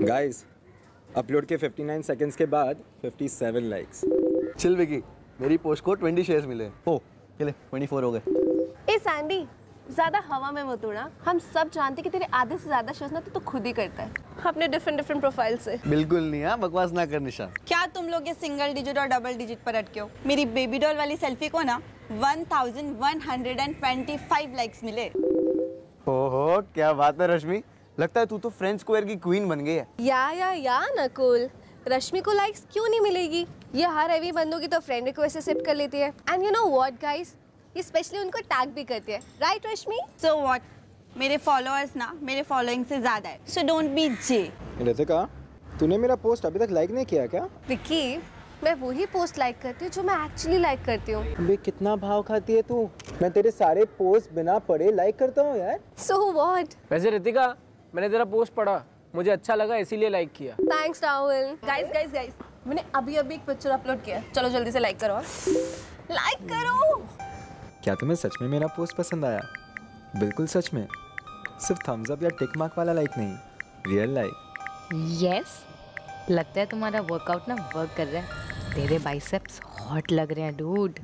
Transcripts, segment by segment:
Guys, upload के 59 seconds के बाद 57 लाइक्स। चिल विकी, मेरी पोस्ट को 20 शेयर्स मिले। ओ चले 24 हो गए। ए सैंडी, ज्यादा हवा में मत उड़ना। हम सब जानते कि तेरे आधे से ज्यादा शोज ना तो खुद ही करता है अपने डिफरेंट प्रोफाइल से। बिल्कुल नहीं, हाँ बकवास ना कर निशा। क्या तुम लोग ये सिंगल डिजिट और डबल डिजिट पर अटके हो? मेरी बेबी डॉल वाली सेल्फी को ना 1125 लाइक्स मिले। ओहो क्या बात है रश्मि, लगता है तू तो फ्रेंच स्क्वायर की क्वीन बन गई है। या नकुल, रश्मि को लाइक्स क्यों नहीं मिलेगी? ये हर हैवी बंदों की तो फ्रेंड रिक्वेस्ट एक्सेप्ट कर लेती है। And you know what guys, ये स्पेशली उनको टैग भी करती है, राइट रश्मि? सो व्हाट, मेरे फॉलोअर्स ना मेरे फॉलोइंग से ज्यादा है, so don't be J. Ritika, तूने मेरा पोस्ट अभी तक लाइक नहीं किया क्या? विक्की, मैं वही पोस्ट लाइक करती हूँ जो मैं एक्चुअली लाइक करती हूँ। अबे कितना भाव खाती है तू? मैं तेरे सारे पोस्ट बिना पढ़े लाइक करता हूँ यार। So what? वैसे रितिका, मैंने तेरा पोस्ट पढ़ा, मुझे अच्छा लगा इसीलिए लाइक किया। थैंक्स राहुल। गाइस, मैंने अभी एक पिक्चर अपलोड किया, चलो जल्दी से लाइक करो। लाइक करो। क्या तुम्हें सच में मेरा पोस्ट पसंद आया? बिल्कुल सच में, सिर्फ थम्स अप या टिक मार्क वाला लाइक नहीं, रियल लाइक। यस, लगता है तुम्हारा वर्कआउट ना वर्क कर रहा है। तेरे बाइसेप्स हॉट लग रहे हैं डूड।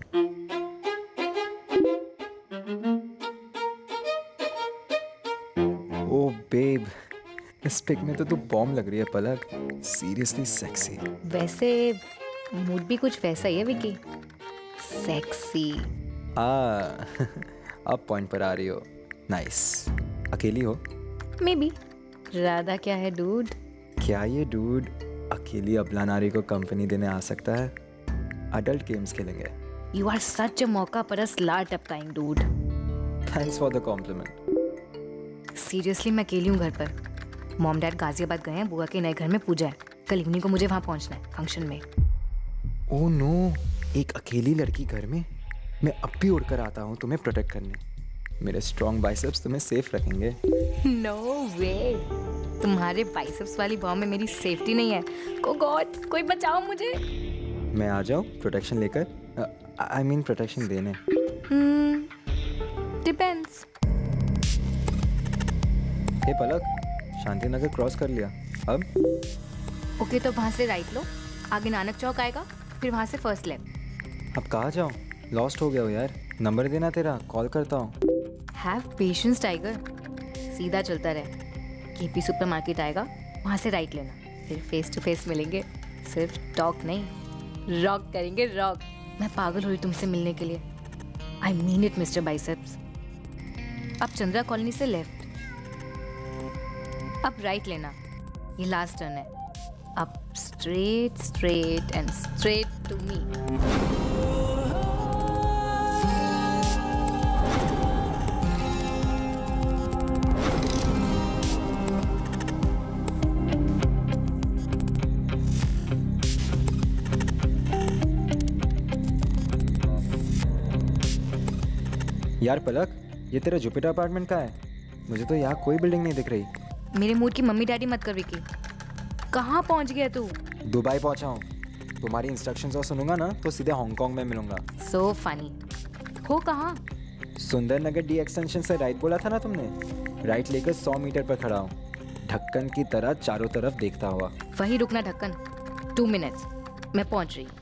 ओ बेब, इस पिक में तो तू बॉम्ब लग रही है पलक, सीरियसली सेक्सी। वैसे मूड भी कुछ वैसा ही है विकी, सेक्सी। अब पॉइंट पर आ रही हो। नाइस। अकेली हो? May be. राधा क्या है डूड? क्या ये डूड अकेली अबला नारी को कंपनी देने आ सकता है? अडल्ट गेम्स खेलेंगे। यू आर सच अ मौका परस लाट kind dude. Thanks for the compliment. Seriously मैं अकेली हूँ घर पर। मॉम डैड गाजियाबाद गए हैं, बुआ के नए घर में पूजा है। कल इवनिंग को मुझे वहाँ पहुँचना है फंक्शन में। ओह नो, एक अकेली लड़की घर में? मैं अब भी उड़कर आता हूँ तुम्हें प्रोटेक्ट करने। मेरे स्ट्रॉन्ग बाइसेप्स तुम्हें सेफ रखेंगे। नो वे, तुम्हारे बाइसेप्स वाली बॉम्ब में मेरी सेफ्टी नहीं है। ओ गॉड, कोई बचाओ मुझे। मैं आ जाऊँ प्रोटेक्शन लेकर? आई मीन प्रोटेक्शन देने। Depends. Hey Palak, Shanti Nagar cross कर लिया, अब? ओके तो वहाँ से राइट लो, आगे नानक चौक आएगा, फिर वहाँ से फर्स्ट लेफ्ट। अब कहाँ जाऊँ? लॉस्ट हो गया हो यार। नंबर देना तेरा, कॉल करता हूँ। हैव पेशेंस टाइगर, सीधा चलता रहे। केपी सुपर मार्केट आएगा, वहाँ से राइट लेना, फिर फेस टू फेस मिलेंगे। सिर्फ टॉक नहीं, रॉक करेंगे रॉक। मैं पागल हुई तुमसे मिलने के लिए। I mean it mister biceps. अब चंद्रा कॉलोनी से लेफ्ट, अब राइट लेना, ये लास्ट टर्न है। अब straight and straight to me. यार पलक, ये तेरा जुपिटर अपार्टमेंट कहाँ है? मुझे तो यहाँ कोई बिल्डिंग नहीं दिख रही। मेरे मूड की मम्मी डैडी मत कर विकी। कहाँ पहुँच गया तू? दुबई पहुँचा हूँ। तुम्हारी इंस्ट्रक्शंस और सुनूंगा ना तो सीधे हांगकांग में मिलूंगा। So funny. हो कहाँ? सुंदर नगर डी एक्सटेंशन से राइट बोला था ना तुमने? राइट लेकर 100 मीटर पर खड़ा हूँ, ढक्कन की तरह चारों तरफ देखता हुआ। वही रुकना ढक्कन। 2 मिनट्स, मैं पहुँच रही।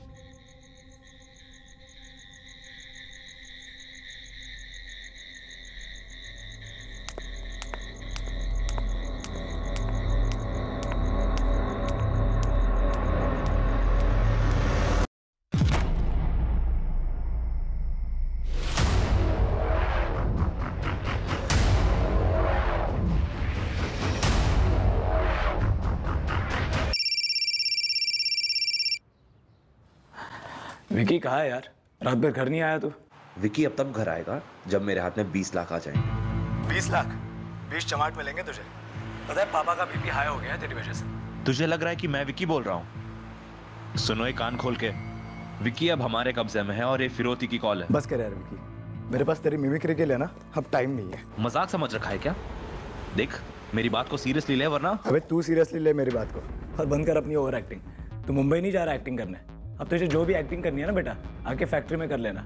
विकी कहाँ है यार? रात भर घर नहीं आया तू? विकी अब तब घर आएगा जब मेरे हाथ में 20 लाख आ जाएंगे। 20 लाख? 20 चमाट मिलेंगे तुझे। पता है पापा का बीपी हाई हो गया है तेरी वजह से। तुझे लग रहा है कि मैं विकी बोल रहा हूँ? सुनो ये कान खोल के, विकी अब हमारे कब्जे में है और ये फिरौती की कॉल है। बस कर यार विकी, मेरे पास तेरी मिमिक्री के लिए ना अब टाइम नहीं है। मजाक समझ रखा है क्या? देख मेरी बात को सीरियसली ले, वरना। अबे तू सीरियसली ले मेरी बात को और बंद कर अपनी ओवर एक्टिंग। तू मुंबई नहीं जा रहा एक्टिंग करने। अब तुझे जो भी एक्टिंग करनी है ना बेटा, आके फैक्ट्री में कर लेना।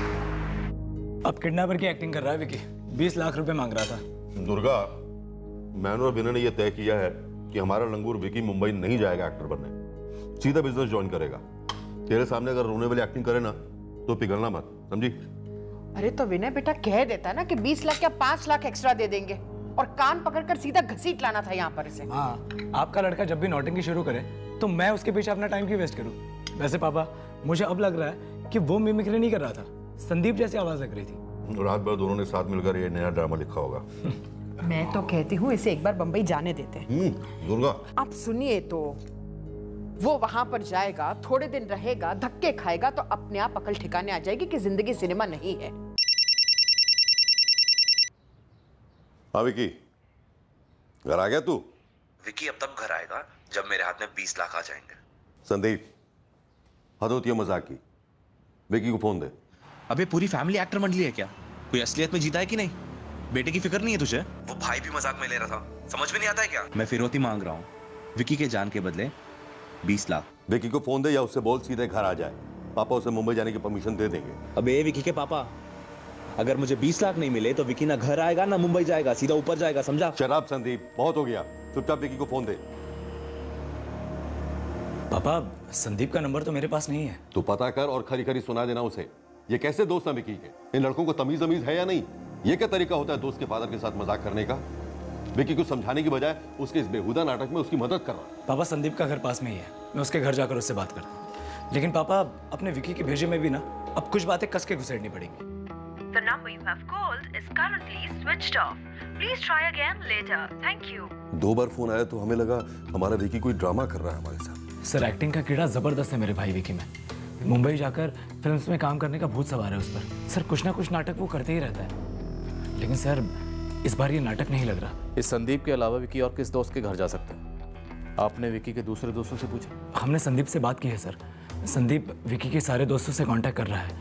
अब किडनैपर की एक्टिंग कर रहा है विकी। 20 लाख रुपए मांग रहा था। दुर्गा, मैंने और विनय ने यह तय किया है कि हमारा लंगूर विकी मुंबई नहीं जाएगा एक्टर बनने, सीधा बिजनेस ज्वाइन करेगा। तेरे सामने अगर रोने वाली एक्टिंग करे ना तो पिघलना मत, समझी? अरे तो विनय बेटा कह देता ना कि 20 लाख या 5 लाख एक्स्ट्रा दे देंगे और कान पकड़कर सीधा घसीट लाना था यहाँ पर इसे। हाँ, आपका लड़का जब भी नौटंकी शुरू करे तो मैं उसके पीछे अपना टाइम क्यों वेस्ट करूँ? वैसे पापा मुझे अब लग रहा है कि वो मिमिक्री नहीं कर रहा था, संदीप जैसी आवाज लग रही थी। रात भर दोनों ने साथ मिलकर ये नया ड्रामा लिखा होगा। मैं तो कहती हूँ इसे एक बार बंबई जाने देते हैं। दुर्गा, आप सुनिए तो, वो वहां पर जाएगा, थोड़े दिन रहेगा, धक्के खाएगा तो अपने आप अकल ठिकाने आ जाएगी कि जिंदगी सिनेमा नहीं है। हाँ विकी, घर आ गया तू? विकी अब तब घर आएगा जब मेरे हाथ में 20 लाख आ जाएंगे। संदीप, हद होती है मजाक की। विकी को फोन दे। अबे पूरी फैमिली एक्टर मंडली है क्या? कोई असलियत में जीता है कि नहीं? बेटे की फिक्र नहीं है तुझे? वो भाई भी मजाक में ले रहा था, समझ में नहीं आता है क्या? मैं फिरौती मांग रहा हूँ विकी के जान के बदले 20 लाख। विकी को फोन दे या उससे बोल सीधे घर आ जाए, पापा उसे मुंबई जाने की परमिशन दे देंगे। अबे विकी के पापा, अगर मुझे 20 लाख नहीं मिले तो विकी ना घर आएगा ना मुंबई जाएगा, सीधा ऊपर जाएगा, समझा? शराब संदीप, बहुत हो गया, चुपचाप विकी को फोन दे। पापा संदीप का नंबर तो मेरे पास नहीं है। तू पता कर और खरी खरी सुना देना उसे। ये कैसे दोस्त हैं विकी के? इन लड़कों को तमीज अमीज है या नहीं? ये क्या तरीका होता है दोस्त के फादर के साथ मजाक करने का? विकी को समझाने की बजाय उसके इस बेहुदा नाटक में उसकी मदद कर रहा। पापा संदीप का घर पास में ही है, मैं उसके घर जाकर उससे बात करता हूँ। लेकिन पापा अपने विकी के भेजे में भी ना अब कुछ बातें कस के घुसेड़नी पड़ेंगी। The number you have called is currently switched off. Please try again later. Thank you. 2 बार फोन आया तो हमें लगा हमारा विकी कोई ड्रामा कर रहा है हमारे साथ। सर एक्टिंग का कीड़ा जबरदस्त है मेरे भाई विकी में। मुंबई जाकर फिल्म्स में काम करने का भूत सवार है उस पर। सर कुछ ना कुछ नाटक वो करते ही रहता है। लेकिन सर इस बार ये नाटक नहीं लग रहा। इस संदीप के अलावा विकी और किस दोस्त के घर जा सकते हैं? आपने विकी के दूसरे दोस्तों से पूछा? हमने संदीप से बात की है सर। संदीप विकी के सारे दोस्तों से कांटेक्ट कर रहा है।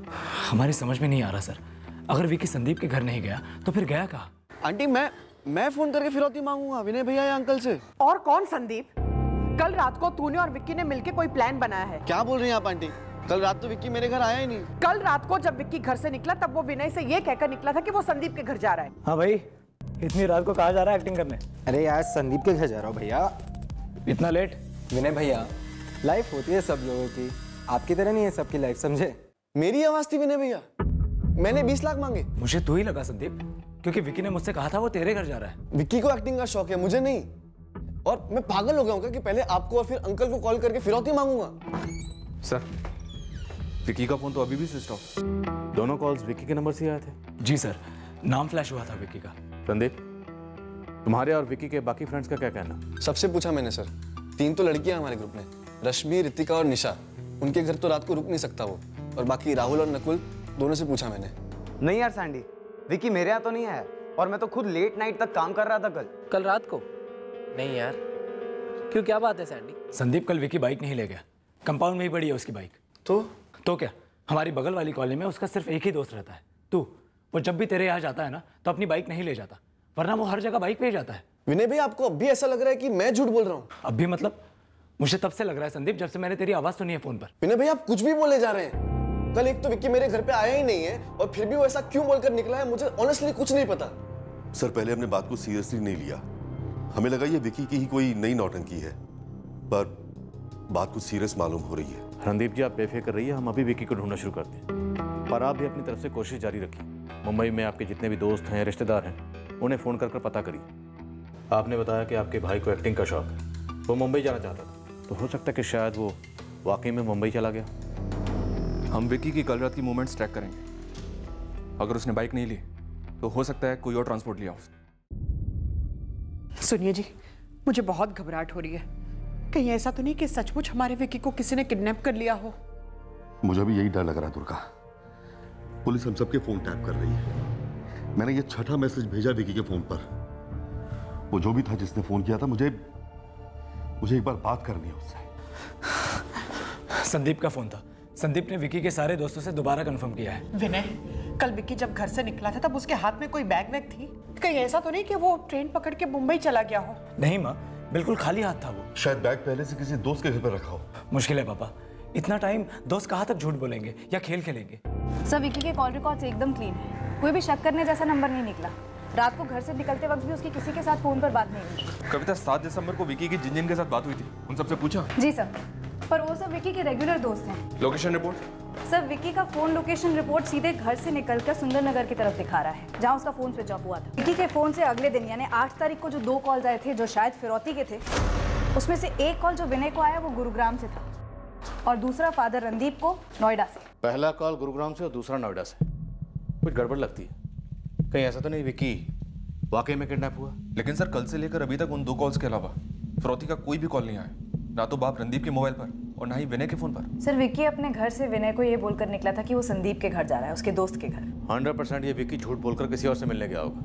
हमारी समझ में नहीं आ रहा सर, अगर विकी संदीप के घर नहीं गया तो फिर गया कहाँ? आंटी मैं फोन करके फिरौती मांगूंगा विनय भैया या अंकल से। और कौन संदीप? कल रात को तूने और विक्की ने मिलकर कोई प्लान बनाया है। क्या बोल रही हैं आप आंटी? कल रात तो विक्की मेरे घर आया ही नहीं। कल रात को जब विक्की घर से निकला तब वो विनय से ये कहकर निकला था कि वो संदीप के घर जा रहा है। हाँ भाई, इतनी रात को कहाँ जा रहा है एक्टिंग करने? अरे यार संदीप के घर जा रहा हूँ भैया। इतना लेट? विनय भैया, लाइफ होती है सब लोगों की, आपकी तरह नहीं है सबकी लाइफ, समझे? मेरी आवाज थी विनय भैया, मैंने 20 लाख मांगे। मुझे तो ही लगा संदीप, क्योंकि विक्की ने मुझसे कहा था वो तेरे घर जा रहा है। विक्की को एक्टिंग का शौक है, मुझे नहीं। और मैं पागल हो गया हूँ कि पहले आपको और फिर अंकल को कॉल करके फिरौती मांगूंगा। सर विक्की का फोन तो अभी भी स्विच ऑफ। दोनों कॉल्स विक्की के नंबर से आए थे? जी सर, नाम फ्लैश हुआ था विक्की का। संदीप, तुम्हारे और विक्की के बाकी फ्रेंड्स का क्या कहना? सबसे पूछा मैंने सर, 3 तो लड़कियां हमारे ग्रुप में, रश्मि, रितिका और निशा। उनके घर तो रात को रुक नहीं सकता वो। और बाकी राहुल और नकुल, दोनों से पूछा मैंने। नहीं यार सैंडी, विक्की मेरे यहाँ तो नहीं आया और मैं तो खुद लेट नाइट तक काम कर रहा था कल रात को। नहीं यार, क्यों, क्या बात है सैंडी? संदीप कल विक्की बाइक नहीं ले गया, कंपाउंड में ही पड़ी है उसकी बाइक। तो क्या, हमारी बगल वाली कॉलोनी में उसका सिर्फ एक ही दोस्त रहता है, तू। वो जब भी तेरे यहाँ जाता है ना तो अपनी बाइक नहीं ले जाता, वरना वो हर जगह बाइक पे ही जाता है। विनय भाई, आपको अब भी ऐसा लग रहा है कि मैं झूठ बोल रहा हूँ? अब भी मतलब? मुझे तब से लग रहा है संदीप जब से मैंने तेरी आवाज सुनी है फोन पर। विनय भाई, आप कुछ भी बोले जा रहे हैं। कल एक तो विक्की मेरे घर पे आया ही नहीं है और फिर भी वो ऐसा क्यों बोलकर निकला है, मुझे ऑनेस्टली कुछ नहीं पता। सर पहले हमने बात को सीरियसली नहीं लिया, हमें लगा ये विकी की ही कोई नई नौटंकी है, पर बात कुछ सीरियस मालूम हो रही है। रणदीप जी, आप बेफिक्र रहिए, हम अभी विकी को ढूंढना शुरू करते हैं। पर आप भी अपनी तरफ से कोशिश जारी रखिए। मुंबई में आपके जितने भी दोस्त हैं, रिश्तेदार हैं, उन्हें फ़ोन कर पता करिए। आपने बताया कि आपके भाई को एक्टिंग का शौक है, वो मुंबई जाना चाहता था, तो हो सकता है कि शायद वो वाकई में मुंबई चला गया। हम विकी की कल रात की मूवमेंट्स ट्रैक करेंगे। अगर उसने बाइक नहीं ली तो हो सकता है कोई और ट्रांसपोर्ट लिया उसने। सुनिए जी, मुझे बहुत घबराहट हो रही है। कहीं ऐसा तो नहीं कि सचमुच हमारे विकी को किसी ने किडनैप कर लिया हो? मुझे भी यही डर लग रहा है दुर्गा। पुलिस हम सबके फोन टैप कर रही है। मैंने ये 6ठा मैसेज भेजा विकी के फोन पर। वो जो भी था जिसने फोन किया था, मुझे एक बार बात करनी है उससे। संदीप का फोन था। संदीप ने विकी के सारे दोस्तों से दोबारा कंफर्म किया है। विनय, कल विकी जब घर से निकला था तब उसके हाथ में कोई बैग थी? कहीं ऐसा तो नहीं कि वो ट्रेन पकड़ के मुंबई चला गया हो? नहीं माँ, बिल्कुल खाली हाथ था वो। शायद बैग पहले से किसी दोस्त के घर पर रखा हो। मुश्किल है पापा, इतना टाइम दोस्त कहाँ तक झूठ बोलेंगे या खेल खेलेंगे। सर विकी के कॉल रिकॉर्ड्स एकदम क्लीन है, कोई भी शक करने जैसा नंबर नहीं निकला। रात को घर से निकलते वक्त भी उसकी किसी के साथ फोन पर बात नहीं हुई। कविता 7 दिसंबर को विकी की जिन के साथ बात हुई थी उन सबसे पूछा? जी सर, पर वो सब विकी के रेगुलर दोस्त हैं। Location report? सर विकी का फोन लोकेशन रिपोर्ट सीधे घर से निकलकर सुंदर नगर की तरफ दिखा रहा है, जहां उसका फोन स्विच ऑफ हुआ था। विकी के फोन से अगले दिन यानी 8 तारीख को जो 2 कॉल्स आए थे जो शायद फिरौती के थे, उसमें से एक कॉल जो विनय को आया वो गुरुग्राम से था और दूसरा फादर रणदीप को नोएडा से। पहला कॉल गुरुग्राम से और दूसरा नोएडा से। कुछ गड़बड़ लगती है। कहीं ऐसा तो नहीं विकी वाकई में किडनैप हुआ? लेकिन सर कल से लेकर अभी तक उन 2 कॉल्स के अलावा फिरौती का कोई भी कॉल नहीं आया, ना तो बाप रणदीप के मोबाइल पर और ना ही विनय के फोन पर। सर विकी अपने घर से विनय को ये बोलकर निकला था कि वो संदीप के घर जा रहा है, उसके दोस्त के घर। 100% ये विकी झूठ बोलकर किसी और से मिलने गया होगा।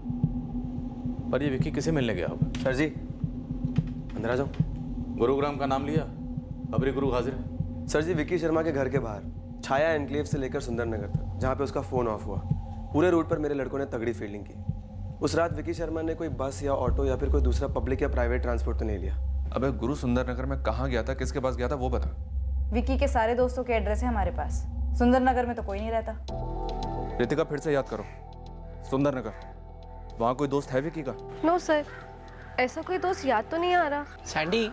पर ये विकी किसे मिलने गया होगा? सर जी अंदर आ जाओ। गुरुग्राम का नाम लिया, अबरी गुरु हाजिर है। सर जी विकी शर्मा के घर के बाहर छाया एनक्लेव से लेकर सुंदर नगर तक, जहाँ पे उसका फोन ऑफ हुआ, पूरे रूट पर मेरे लड़कों ने तगड़ी फील्डिंग की। उस रात विकी शर्मा ने कोई बस या ऑटो या फिर कोई दूसरा पब्लिक या प्राइवेट ट्रांसपोर्ट तो नहीं लिया। अबे गुरु सुंदर नगर में कहाँ गया था, किसके पास गया था वो बता। विकी के सारे दोस्तों के एड्रेस है हमारे पास। सुंदर नगर में तो कोई नहीं रहता। रितिका फिर से याद करो, सुंदर नगर, वहाँ कोई दोस्त है विकी का? नो सर, ऐसा कोई दोस्त याद तो नहीं आ रहा। सैंडी,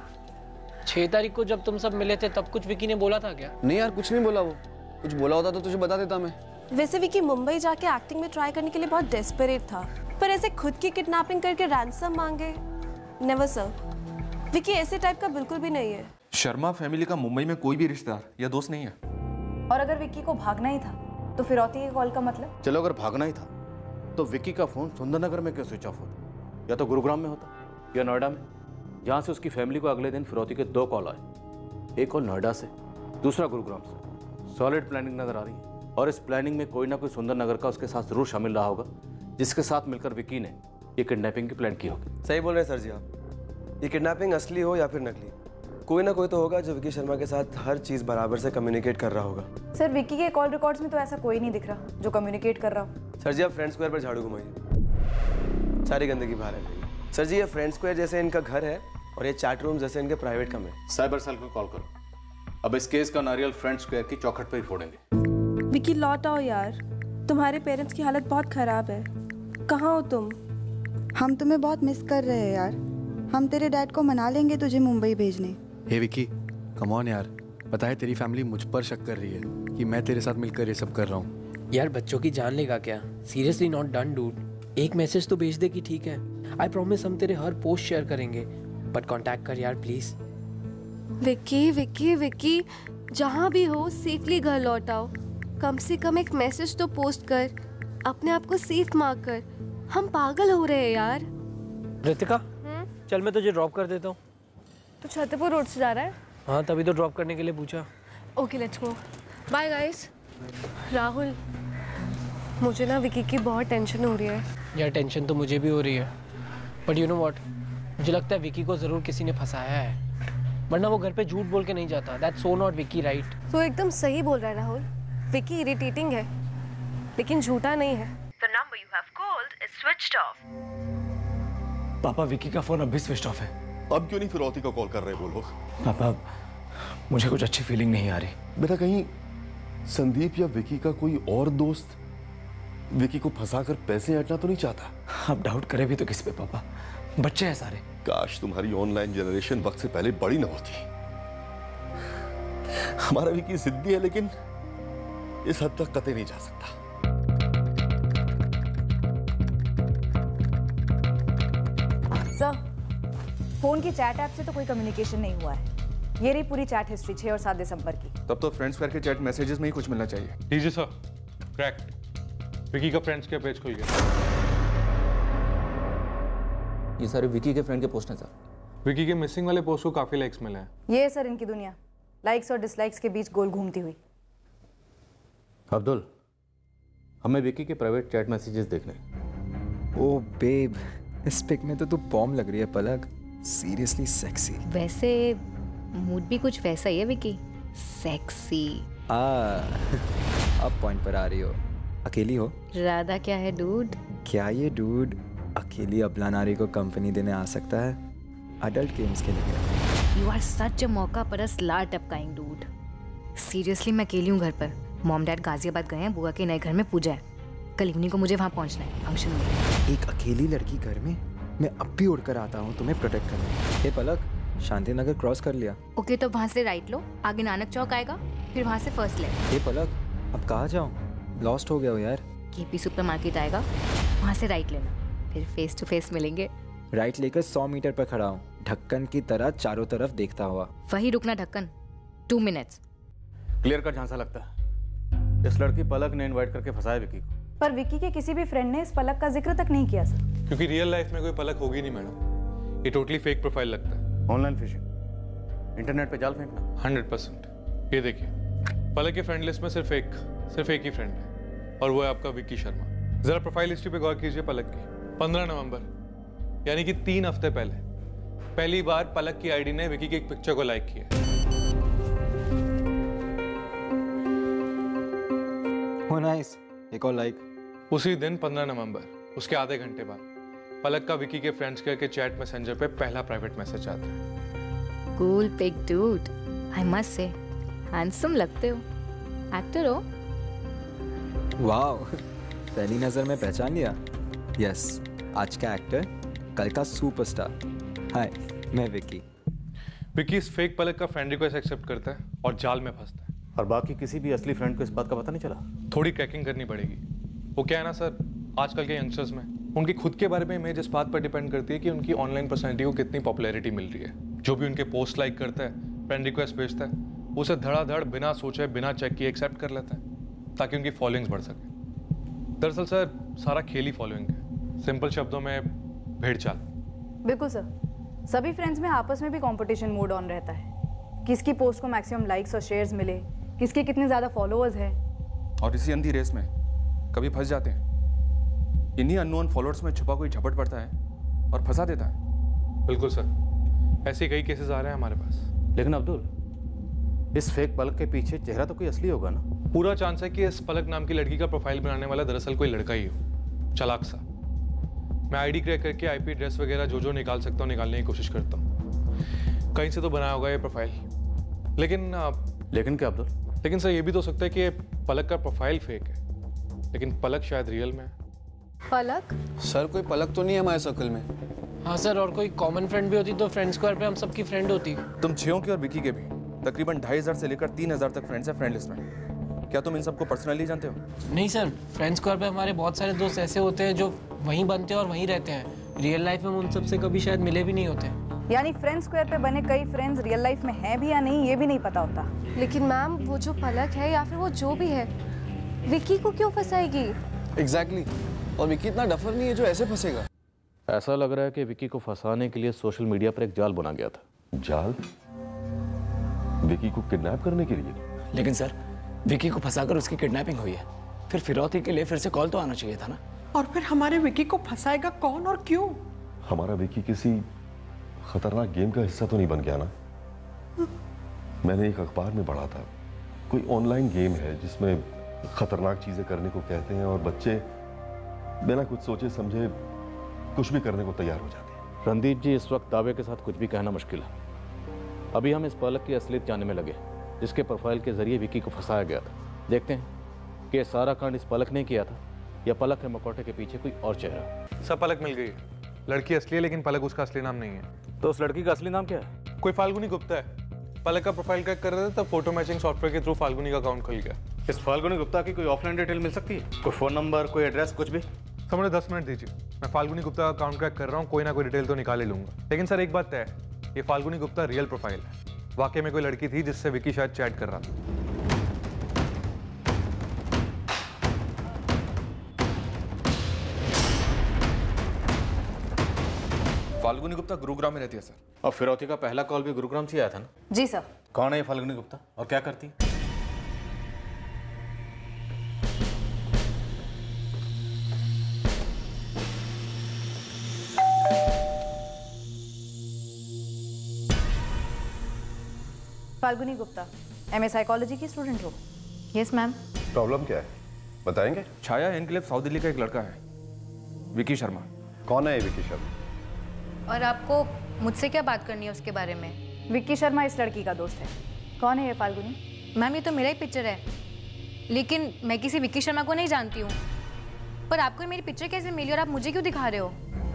6 तारीख को जब तुम सब मिले थे तब कुछ विकी ने बोला था क्या? नहीं यार, कुछ नहीं बोला वो। कुछ बोला होता तो तुझे बता देता मैं। वैसे विकी मुंबई जाके एक्टिंग में ट्राई करने के लिए बहुत डेस्परेट था, पर ऐसे खुद की किडनैपिंग करके रैंसम मांगे, नेवर सर। विकी ऐसे टाइप का बिल्कुल भी नहीं है। शर्मा फैमिली का मुंबई में कोई भी रिश्तेदार या दोस्त नहीं है। और अगर विकी को भागना ही था तो फिरौती के कॉल का मतलब? चलो अगर भागना ही था तो विकी का फोन सुंदरनगर में क्यों स्विच ऑफ होता? या तो गुरुग्राम में होता या नोएडा में, जहाँ से उसकी फैमिली को अगले दिन फिरौती के 2 कॉल आए। एक कॉल नोएडा से, दूसरा गुरुग्राम से। सॉलिड प्लानिंग नजर आ रही है और इस प्लानिंग में कोई ना कोई सुंदरनगर का उसके साथ जरूर शामिल रहा होगा, जिसके साथ मिलकर विकी ने ये किडनैपिंग की प्लान की होगी। सही बोल रहे हैं सर जी आप। ये किडनैपिंग असली हो या फिर नकली, कोई ना कोई तो होगा जो विकी शर्मा के साथ हर चीज़ बराबर से कम्युनिकेट कर रहा होगा। सर विकी के कॉल रिकॉर्ड्स में तो ऐसा कोई नहीं दिख रहा जो कम्युनिकेट कर रहा हो। सर जी आप फ्रेंड स्क्वायर पर झाड़ू घुमाइए, सारी गंदगी बाहर है। सर जी ये फ्रेंड स्क्वायर जैसे इनका घर है और ये चैट रूम जैसे इनके प्राइवेट कमरे। साइबर सेल को कॉल करो। अब इस केस का नारियल फ्रेंड स्क्वायर की चौखट पर ही फोड़ेंगे। विकी लौट आओ यार, तुम्हारे पेरेंट्स की हालत बहुत खराब है। कहाँ हो तुम? हम तुम्हें बहुत मिस कर रहे हैं यार। हम तेरे डैड को मना लेंगे तुझे मुंबई भेजने। हे विकी, कम ऑन यार, पता है तेरी फैमिली मुझ पर शक कर रही है कि मैं तेरे साथ मिलकर ये सब कर रहा हूँ। यार बच्चों की जान लेगा क्या? Seriously not done dude. एक मैसेज तो भेज दे कि ठीक है, आई प्रॉमिस हम तेरे हर पोस्ट शेयर करेंगे, बट कांटेक्ट कर यार प्लीज। विकी विकी विकी, जहाँ भी हो सेफली घर लौट आओ। कम से कम एक मैसेज तो पोस्ट कर, अपने आप को सेफ मार्क कर। हम पागल हो रहे हैं यार। रितिका, चल मैं तुझे ड्रॉप कर देता हूँ। तो छतरपुर रोड से जा रहा है? हाँ तभी तो ड्रॉप करने के लिए पूछा। Okay let's go. Bye guys. Rahul, मुझे ना विकी की बहुत टेंशन हो रही है। यार टेंशन तो मुझे भी हो रही है, बट यू नो व्हाट, मुझे लगता है विकी को ज़रूर किसी ने फंसाया है, वरना वो घर पे झूठ बोल के नहीं जाता। That's so not Vicky, right? तो एकदम सही बोल रहा है राहुल। विकी इरिटेटिंग है लेकिन झूठा नहीं है। The number you have called is switched off. पापा विकी का फोन अब भी स्विच ऑफ है। अब क्यों नहीं फिरौती का कॉल कर रहे वो लोग? पापा मुझे कुछ अच्छी फीलिंग नहीं आ रही। बेटा कहीं संदीप या विकी का कोई और दोस्त विकी को फंसाकर पैसे ऐंठना तो नहीं चाहता? आप डाउट करे भी तो किस पे पापा, बच्चे हैं सारे। काश तुम्हारी ऑनलाइन जनरेशन वक्त से पहले बड़ी न होती। हमारा विकी जिद्दी है लेकिन इस हद तक कतई नहीं जा सकता। सर, फोन की चैट ऐप से तो कोई कम्युनिकेशन नहीं हुआ है। ये रही पूरी चैट हिस्ट्री 6 और 7 दिसंबर की। तब तो फ्रेंड्स स्क्वायर के चैट मैसेजेस में ही कुछ मिलना चाहिए। लीजिए सर, क्रैक्ड। विकी का फ्रेंड्स के पेज खुल गया। ये सारे विकी के फ्रेंड के पोस्ट हैं सर। विकी के मिसिंग वाले पोस्ट को काफी लाइक्स मिले हैं। ये सर इनकी दुनिया, लाइक्स और डिसलाइक्स के बीच गोल घूमती हुई। अब्दुल, हमें विकी के प्राइवेट चैट मैसेजेस देखने। ओ बेब, इस पिक में तो तू बॉम्ब लग रही है पलक। Seriously sexy. वैसे मूड भी कुछ वैसा ही है विकी, सेक्सी। अब पॉइंट पर आ रही हो। अकेली हो? राधा क्या है डूड? क्या ये डूड अकेली अबला नारी को कंपनी देने आ सकता है? अडल्ट गेम्स खेलेंगे। यू आर सच अ मौका परस लार टपकाइंग डूड। सीरियसली मैं अकेली हूँ घर पर। मॉम डैड गाजियाबाद गए हैं, बुआ के नए घर में पूजा है। कल इवनिंग को मुझे वहाँ पहुँचना है फंक्शन में। एक अकेली लड़की घर में, मैं अब भी उड़ कर आता हूँ तुम्हें प्रोटेक्ट करने। हे पलक, शांति नगर क्रॉस कर लिया। ओके, तो वहाँ से राइट लो, आगे नानक चौक आएगा, फिर वहाँ से फर्स्ट लेफ्ट। हे पलक, अब कहाँ जाऊँ? लॉस्ट हो गया हो यार। केपी सुपरमार्केट आएगा, वहाँ से राइट लेना, फिर फेस टू फेस मिलेंगे। राइट लेकर 100 मीटर पर खड़ा हूँ, ढक्कन की तरह चारों तरफ देखता हुआ। वही रुकना ढक्कन, 2 मिनट्स। क्लियर कट झांसा लगता है इस लड़की पलक ने इनवाइट करके फंसाया विकी को। पर विकी के किसी भी फ्रेंड ने इस पलक का जिक्र तक नहीं किया सर। क्योंकि रियल लाइफ में कोई पलक होगी नहीं मैडम, ये टोटली फेक प्रोफाइल लगता है। ऑनलाइन फिशिंग, इंटरनेट पे जाल फेंकना। 100%। ये देखिए, पलक के फ्रेंड लिस्ट में सिर्फ एक ही फ्रेंड है, और वो है आपका विक्की शर्मा। जरा प्रोफाइल हिस्ट्री पे गौर कीजिए पलक की। 15 नवंबर यानी कि 3 हफ्ते पहले पहली बार पलक की आईडी ने विकी की एक पिक्चर को लाइक किया। हो नाइस, एक और लाइक। उसी दिन 15 नवंबर, उसके आधे घंटे बाद पलक का विकी के फ्रेंड्स के चैट मैसेंजर पे पहला प्राइवेट मैसेज आता है। Cool pic dude, I must say, handsome लगते हो, एक्टर हो। वाओ, पहली नजर में पहचान लिया। यस, आज का एक्टर, कल का सुपरस्टार। हाय, मैं विकी। विकी इस फेक पलक का फ्रेंड रिक्वेस्ट एक्सेप्ट करता है और जाल में फंसता है। और बाकी किसी भी असली फ्रेंड को इस बात का पता नहीं चला? थोड़ी क्रैकिंग करनी पड़ेगी। वो क्या है ना सर, आजकल के यंगस्टर्स में उनकी खुद के बारे में इमेज इस बात पर डिपेंड करती है कि उनकी ऑनलाइन पर्सनैलिटी को कितनी पॉपुलैरिटी मिल रही है। जो भी उनके पोस्ट लाइक करता है, फ्रेंड रिक्वेस्ट भेजता है, उसे धड़ाधड़ बिना सोचे बिना चेक किए एक्सेप्ट कर लेता है ताकि उनकी फॉलोइंग्स बढ़ सके। दरअसल सर, सारा खेल ही फॉलोइंग है, सिंपल शब्दों में भेड़ चाल। बिल्कुल सर, सभी फ्रेंड्स में आपस में भी कंपटीशन मोड ऑन रहता है। किसकी पोस्ट को मैक्सिमम लाइक्स और शेयर्स मिले, किसके कितने ज़्यादा फॉलोअर्स हैं। और इसी अंधी रेस में कभी फंस जाते हैं। इन्हीं अननोन फॉलोअर्स में छुपा कोई झपट पड़ता है और फंसा देता है। बिल्कुल सर, ऐसे कई केसेस आ रहे हैं हमारे पास। लेकिन अब्दुल, इस फेक पलक के पीछे चेहरा तो कोई असली होगा ना? पूरा चांस है कि इस पलक नाम की लड़की का प्रोफाइल बनाने वाला दरअसल कोई लड़का ही हो, चालाक सा। मैं आईडी क्रैक करके आईपी एड्रेस वगैरह जो निकाल सकता हूँ निकालने की कोशिश करता हूँ। कहीं से तो बनाया होगा ये प्रोफाइल। लेकिन क्या अब्दुल? लेकिन सर, ये भी तो हो सकता है कि पलक का प्रोफाइल फेक है, लेकिन पलक शायद रियल में है। पलक? सर, कोई पलक तो नहीं है हमारे सर्कल में। हाँ सर, और कोई कॉमन फ्रेंड भी होती तो फ्रेंड स्क्वायर पे हम सबकी फ्रेंड होती। तुम 6 के और विकी के भी तकरीबन 2500 से लेकर 3000 तक फ्रेंड्स हैं फ्रेंड लिस्ट में। क्या तुम इन सबको पर्सनली जानते हो? नहीं सर, फ्रेंड स्क्वायर पे हमारे बहुत सारे दोस्त ऐसे होते हैं जो वहीं बनते हैं और वहीं रहते हैं। रियल लाइफ में हम उन सबसे कभी शायद मिले भी नहीं होते। यानी फ्रेंड स्क्वायर पे बने कई फ्रेंड्स रियल लाइफ में हैं भी या नहीं, ये भी नहीं पता होता। लेकिन मैम, वो जो पलक है या फिर वो जो भी है, विकी को क्यों फंसाएगी? एग्जैक्टली, और विकी इतना डफर नहीं है जो ऐसे फंसेगा। ऐसा लग रहा है कि विकी को फंसाने के लिए सोशल मीडिया पर एक जाल बना गया था। जाल? विकी को किडनैप करने के लिए? लेकिन सर, विकी को फंसाकर उसकी किडनैपिंग हुई है, फिर फिरौती के लिए फिर से कॉल तो आना चाहिए था ना। और फिर हमारे विकी को फंसाएगा कौन और क्यों? हमारा विकी किसी खतरनाक गेम का हिस्सा तो नहीं बन गया ना? मैंने एक अखबार में पढ़ा था, कोई ऑनलाइन गेम है जिसमें खतरनाक चीजें करने को कहते हैं और बच्चे बिना कुछ सोचे समझे कुछ भी करने को तैयार हो जाते हैं। रणदीप जी, इस वक्त दावे के साथ कुछ भी कहना मुश्किल है। अभी हम इस पलक की असलियत जानने में लगे, जिसके प्रोफाइल के जरिए विकी को फंसाया गया था। देखते हैं कि सारा कांड इस पलक ने किया था या पलक के मकोटे के पीछे कोई और चेहरा। सब पलक मिल गई है। लड़की असली है, लेकिन पलक उसका असली नाम नहीं है। तो उस लड़की का असली नाम क्या है? कोई फाल्गुनी गुप्ता है। पलक का प्रोफाइल क्रैक कर रहे थे तब फोटो मैचिंग सॉफ्टवेयर के थ्रू फाल्गुनी का अकाउंट खुल गया। इस फाल्गुनी गुप्ता की कोई ऑफलाइन डिटेल मिल सकती है? कोई फोन नंबर, कोई एड्रेस, कुछ भी? सर, मुझे 10 मिनट दीजिए, मैं फाल्गुनी गुप्ता का अकाउंट क्रैक कर रहा हूँ, कोई ना कोई डिटेल तो निकाल ही लूंगा। लेकिन सर, एक बात तय है, ये फाल्गुनी गुप्ता रियल प्रोफाइल है। वाकई में कोई लड़की थी जिससे विकी शायद चैट कर रहा था। फाल्गुनी गुप्ता गुरुग्राम में रहती है सर। और फिरौती का पहला कॉल भी गुरुग्राम से आया था ना? जी सर। कौन है ये फाल्गुनी गुप्ता और क्या करती है? फाल्गुनी गुप्ता, एमए साइकोलॉजी की स्टूडेंट हो? Yes ma'am. प्रॉब्लम क्या है बताएंगे? छाया एनक्लेव साउथ दिल्ली का एक लड़का है, विकी शर्मा। कौन है ये विकी शर्मा? और आपको मुझसे क्या बात करनी है उसके बारे में? विक्की शर्मा इस लड़की का दोस्त है। कौन है ये फाल्गुनी? मैम, ये तो मेरा ही पिक्चर है, लेकिन मैं किसी विक्की शर्मा को नहीं जानती हूँ। पर आपको मेरी पिक्चर कैसे मिली और आप मुझे क्यों दिखा रहे हो?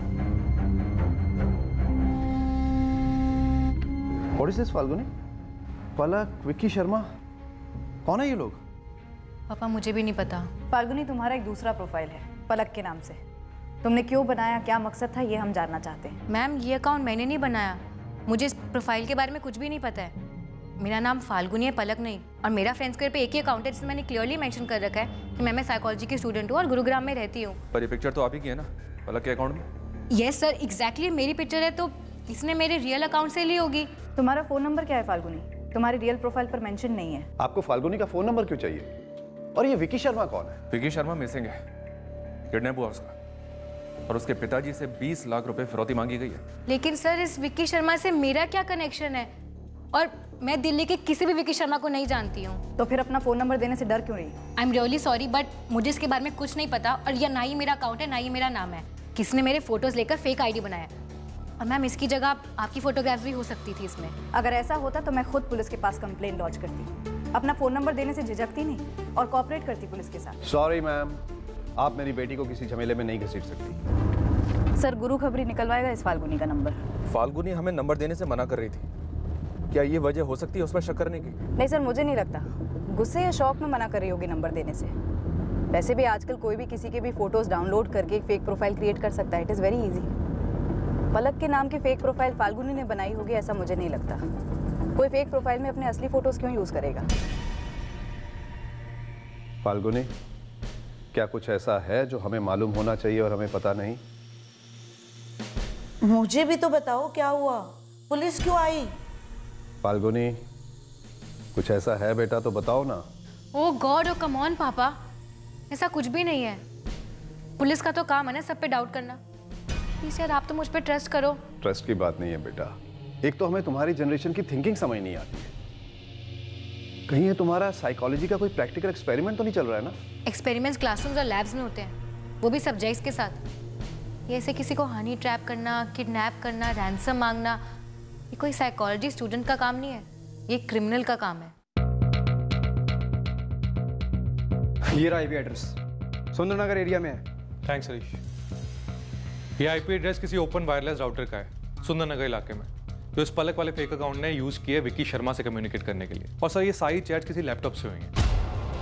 What is this, Falguni? पलक, विक्की शर्मा, कौन है ये लोग? पापा मुझे भी नहीं पता। फाल्गुनी, तुम्हारा एक दूसरा प्रोफाइल है पलक के नाम से। तुमने क्यों बनाया, क्या मकसद था, ये हम जानना चाहते हैं। मैम ये अकाउंट मैंने नहीं बनाया, मुझे इस प्रोफाइल के बारे में कुछ भी नहीं पता है। मेरा नाम फाल्गुनी है, पलक नहीं। और मेरा फ्रेंड स्क्वायर पे एक ही अकाउंट है जिसमें मैंने क्लियरली मेंशन कर रखा है कि मैं साइकोलॉजी की स्टूडेंट हूँ और गुरुग्राम में रहती हूँ। पर ये पिक्चर तो आप ही की है ना पलक के अकाउंट में? यस सर, एग्जैक्टली मेरी पिक्चर है, तो इसने मेरे रियल अकाउंट से ली होगी। तुम्हारा फ़ोन नंबर क्या है फाल्गुनी? तुम्हारी रियल प्रोफाइल पर मेंशन नहीं है। आपको फाल्गुनी का फोन नंबर क्यों चाहिए? और ये विक्की शर्मा कौन है? विक्की शर्मा मिसिंग है, किडनैप हुआ उसका और उसके पिताजी से 20 लाख रुपए फिरौती मांगी गई है। लेकिन सर इस विक्की शर्मा से मेरा क्या कनेक्शन है? और मैं दिल्ली के किसी भी विक्की शर्मा को नहीं जानती हूँ। तो फिर अपना फ़ोन नंबर देने से डर क्यों रही? I am really sorry, but मुझे इसके बारे में कुछ नहीं पता और यह ना ही मेरा अकाउंट है ना ही मेरा नाम है। किसने मेरे फोटोज लेकर फेक आईडी बनाया। और मैम इसकी जगह आपकी फोटोग्राफ्स भी हो सकती थी इसमें। अगर ऐसा होता तो मैं खुद पुलिस के पास कंप्लेन लॉन्च करती। अपना फ़ोन नंबर देने से झिझकती नहीं और कोऑपरेट करती पुलिस के साथ। सॉरी मैम, आप मेरी बेटी को किसी झमेले में नहीं घसीट सकती। सर गुरु खबरी निकलवाएगा इस फाल्गुनी का नंबर। फाल्गुनी हमें नंबर देने से मना कर रही थी, क्या ये वजह हो सकती है उस पर शक करने की? नहीं सर, मुझे नहीं लगता। गुस्से या शौक में मना कर रही होगी नंबर देने से। वैसे भी आजकल कोई भी किसी के भी फोटोज डाउनलोड करके एक फेक प्रोफाइल क्रिएट कर सकता है। It is very easy. Palak के नाम की फेक प्रोफाइल फाल्गुनी ने बनाई होगी ऐसा मुझे नहीं लगता। कोई फेक प्रोफाइल में अपने असली फोटोज क्यों यूज करेगा? फाल्गुनी, क्या कुछ ऐसा है जो हमें मालूम होना चाहिए और हमें पता नहीं? मुझे भी तो बताओ क्या हुआ, पुलिस क्यों आई? फाल्गुनी, कुछ ऐसा है बेटा तो बताओ ना। ओह गॉड, ओ कम ऑन पापा, ऐसा कुछ भी नहीं है। पुलिस का तो काम है ना सब पे डाउट करना। प्लीज यार आप तो मुझ पे ट्रस्ट करो। ट्रस्ट की बात नहीं है बेटा, एक तो हमें तुम्हारी जनरेशन की थिंकिंग समझ नहीं आती है। कहीं ये तुम्हारा साइकोलॉजी का कोई प्रैक्टिकल एक्सपेरिमेंट तो नहीं चल रहा है ना? एक्सपेरिमेंट्स क्लासरूम्स और लैब्स में होते हैं, वो भी सब्जेक्ट्स के साथ। ये ऐसे किसी को हनी ट्रैप करना, किडनैप करना, रैंसम मांगना, ये कोई साइकोलॉजी स्टूडेंट का काम नहीं है, ये क्रिमिनल का काम है। ये रहा आईपी एड्रेस, सुंदरनगर एरिया में है। थैंक्स हरीश। ये आईपी एड्रेस किसी ओपन वायरलेस राउटर का है सुंदरनगर इलाके में, जो इस पलक वाले फेक अकाउंट ने यूज किया विक्की शर्मा से कम्युनिकेट करने के लिए। और सर ये सारी चैट किसी लैपटॉप से हुई है।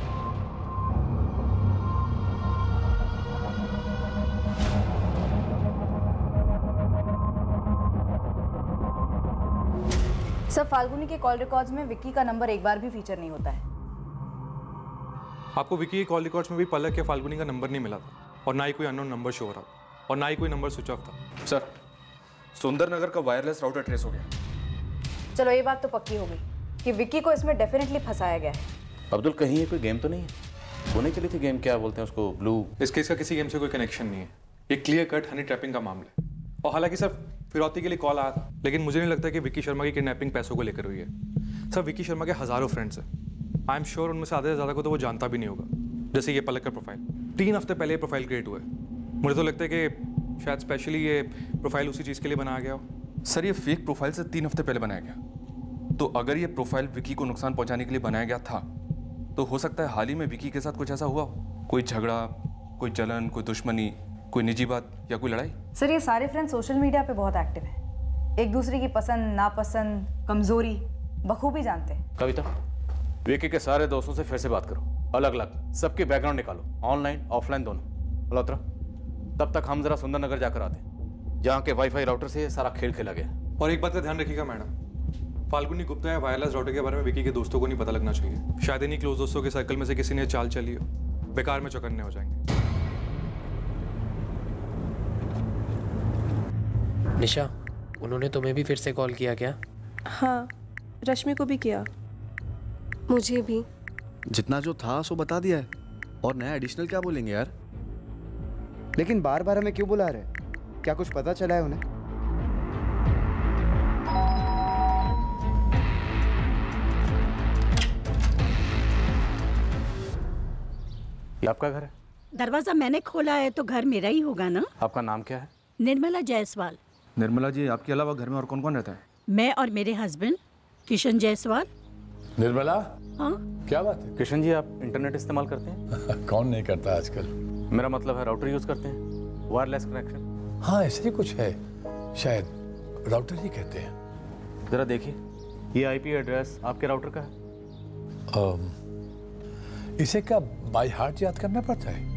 सर फाल्गुनी के कॉल रिकॉर्ड्स में विक्की का नंबर एक बार भी फीचर नहीं होता है। आपको विक्की के कॉल रिकॉर्ड्स में भी पलक या फाल्गुनी का नंबर नहीं मिला था और ना ही कोई अननोन नंबर शो हो रहा था और ना ही कोई नंबर स्विच ऑफ था। सर सुंदरनगर का वायरलेस राउटर ट्रेस हो गया। चलो ये बात तो पक्की हो गई कि विक्की को इसमें डेफिनेटली फंसाया गया है। अब्दुल कहीं ये कोई गेम तो नहीं है? वो नहीं चली थी गेम, क्या बोलते हैं उसको, ब्लू? इस केस का किसी गेम से कोई कनेक्शन नहीं है, ये क्लियर कट हनी ट्रैपिंग का मामला है। और हालांकि सर फिरौती के लिए कॉल आया था, लेकिन मुझे नहीं लगता कि विक्की शर्मा की किडनैपिंग पैसों को लेकर हुई है। सर विक्की शर्मा के हजारों फ्रेंड्स हैं, आई एम श्योर उनमें से आधे से ज़्यादा को तो वो जानता भी नहीं होगा। जैसे ये पलक का प्रोफाइल 3 हफ्ते पहले ये प्रोफाइल क्रिएट हुआ है। मुझे तो लगता है कि शायद स्पेशली ये प्रोफाइल उसी चीज़ के लिए बनाया गया हो। सर ये फेक प्रोफाइल से 3 हफ्ते पहले बनाया गया, तो अगर ये प्रोफाइल विक्की को नुकसान पहुंचाने के लिए बनाया गया था तो हो सकता है हाल ही में विक्की के साथ कुछ ऐसा हुआ हो, कोई झगड़ा, कोई जलन, कोई दुश्मनी, कोई निजी बात या कोई लड़ाई। सर ये सारे फ्रेंड्स सोशल मीडिया पे बहुत एक्टिव हैं, एक दूसरे की पसंद नापसंद कमजोरी बखूबी जानते हैं। कविता, विक्की के सारे दोस्तों से फिर से बात करो, अलग अलग सबके बैकग्राउंड निकालो, ऑनलाइन ऑफलाइन दोनों। मल्होत्रा, तब तक हम जरा सुंदरनगर जाकर आते हैं, जहाँ के वाईफाई राउटर से सारा खेल खेला गया। और एक बात का ध्यान रखिएगा मैडम, फाल्गुनी गुप्ता या वायरलेस राउटर के बारे में विक्की के दोस्तों को नहीं पता लगना चाहिए। शायद इन्हीं क्लोज दोस्तों के सर्कल में से किसी ने चाल चली हो, बेकार में चौकन्ने हो जाएंगे। निशा, उन्होंने तुम्हें भी फिर से कॉल किया क्या? हाँ, रश्मि को भी किया। मुझे भी। जितना जो था सो बता दिया है, और नया एडिशनल क्या बोलेंगे यार? लेकिन बार बार हमें क्यों बुला रहे? क्या कुछ पता चला है उन्हें? ये आपका घर है? दरवाजा मैंने खोला है तो घर मेरा ही होगा ना। आपका नाम क्या है? निर्मला जायसवाल। निर्मला जी, आपके अलावा घर में और कौन कौन रहता है? मैं और मेरे हस्बैंड किशन जायसवाल। निर्मला, हाँ क्या बात है? किशन जी, आप इंटरनेट इस्तेमाल करते हैं? कौन नहीं करता आजकल। मेरा मतलब है राउटर यूज़ करते हैं, वायरलेस कनेक्शन। हाँ ऐसे ही कुछ है, शायद राउटर ही कहते हैं। ज़रा देखिए, ये आईपी एड्रेस आपके राउटर का है? इसे क्या बाय हार्ट याद करना पड़ता है?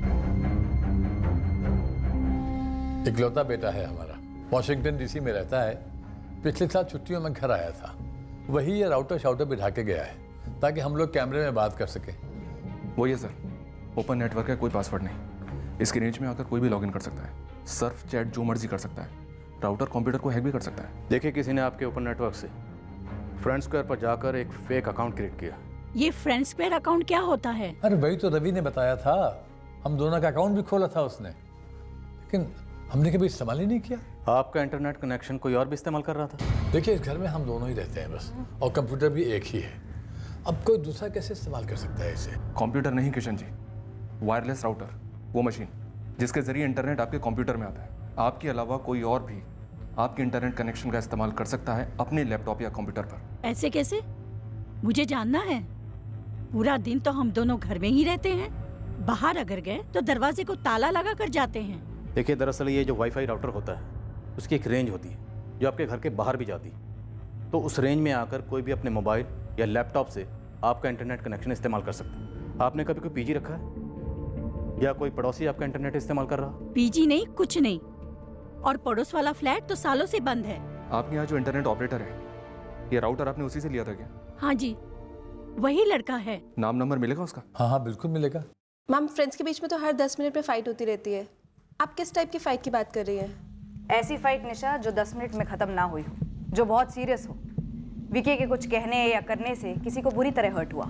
इकलौता बेटा है हमारा, वॉशिंगटन डीसी में रहता है। पिछले साल छुट्टियों में घर आया था, वही ये राउटर शाउटर बिठा के गया है ताकि हम लोग कैमरे में बात कर सकें। वही है सर, ओपन नेटवर्क है, कोई पासवर्ड नहीं। इसकी रेंज में आकर कोई भी लॉगिन कर सकता है, सर्फ चैट जो मर्जी कर सकता है, राउटर कंप्यूटर को हैक भी कर सकता है। देखिए, किसी ने आपके ओपन नेटवर्क से फ्रेंड स्क्वायर पर जाकर एक फेक अकाउंट क्रिएट किया। ये फ्रेंड स्क्वायर अकाउंट क्या होता है? अरे वही तो रवि ने बताया था, हम दोनों का अकाउंट भी खोला था उसने, लेकिन हमने कभी इस्तेमाल ही नहीं किया। आपका इंटरनेट कनेक्शन कोई और भी इस्तेमाल कर रहा था? देखिए, इस घर में हम दोनों ही रहते हैं बस, और कंप्यूटर भी एक ही है। अब कोई दूसरा कैसे इस्तेमाल कर सकता है इसे? कंप्यूटर नहीं किशन जी, वायरलेस राउटर, वो मशीन जिसके जरिए इंटरनेट आपके कंप्यूटर में आता है। आपके अलावा कोई और भी आपके इंटरनेट कनेक्शन का इस्तेमाल कर सकता है अपने लैपटॉप या कंप्यूटर पर। ऐसे कैसे? मुझे जानना है। पूरा दिन तो हम दोनों घर में ही रहते हैं, बाहर अगर गए तो दरवाजे को ताला लगा कर जाते हैं। देखिए, दरअसल ये जो वाईफाई राउटर होता है उसकी एक रेंज होती है जो आपके घर के बाहर भी जाती है। तो उस रेंज में आकर कोई भी अपने मोबाइल या लैपटॉप से आपका इंटरनेट कनेक्शन इस्तेमाल कर सकता है। आपने कभी कोई पीजी रखा है या कोई पड़ोसी आपका इंटरनेट इस्तेमाल कर रहा? पीजी नहीं, कुछ नहीं। और पड़ोस वाला फ्लैट तो सालों से बंद है। आपके यहाँ जो इंटरनेट ऑपरेटर है, ये राउटर आपने उसी से लिया था क्या? हाँ जी, वही लड़का है। नाम नंबर मिलेगा उसका? हाँ हाँ बिल्कुल मिलेगा। मैम, फ्रेंड्स के बीच में तो हर 10 मिनट पे फाइट होती रहती है। आप किस टाइप की फाइट की बात कर रही हैं? ऐसी फाइट निशा जो 10 मिनट में ख़त्म ना हुई हो, जो बहुत सीरियस हो। विकी के कुछ कहने या करने से किसी को बुरी तरह हर्ट हुआ।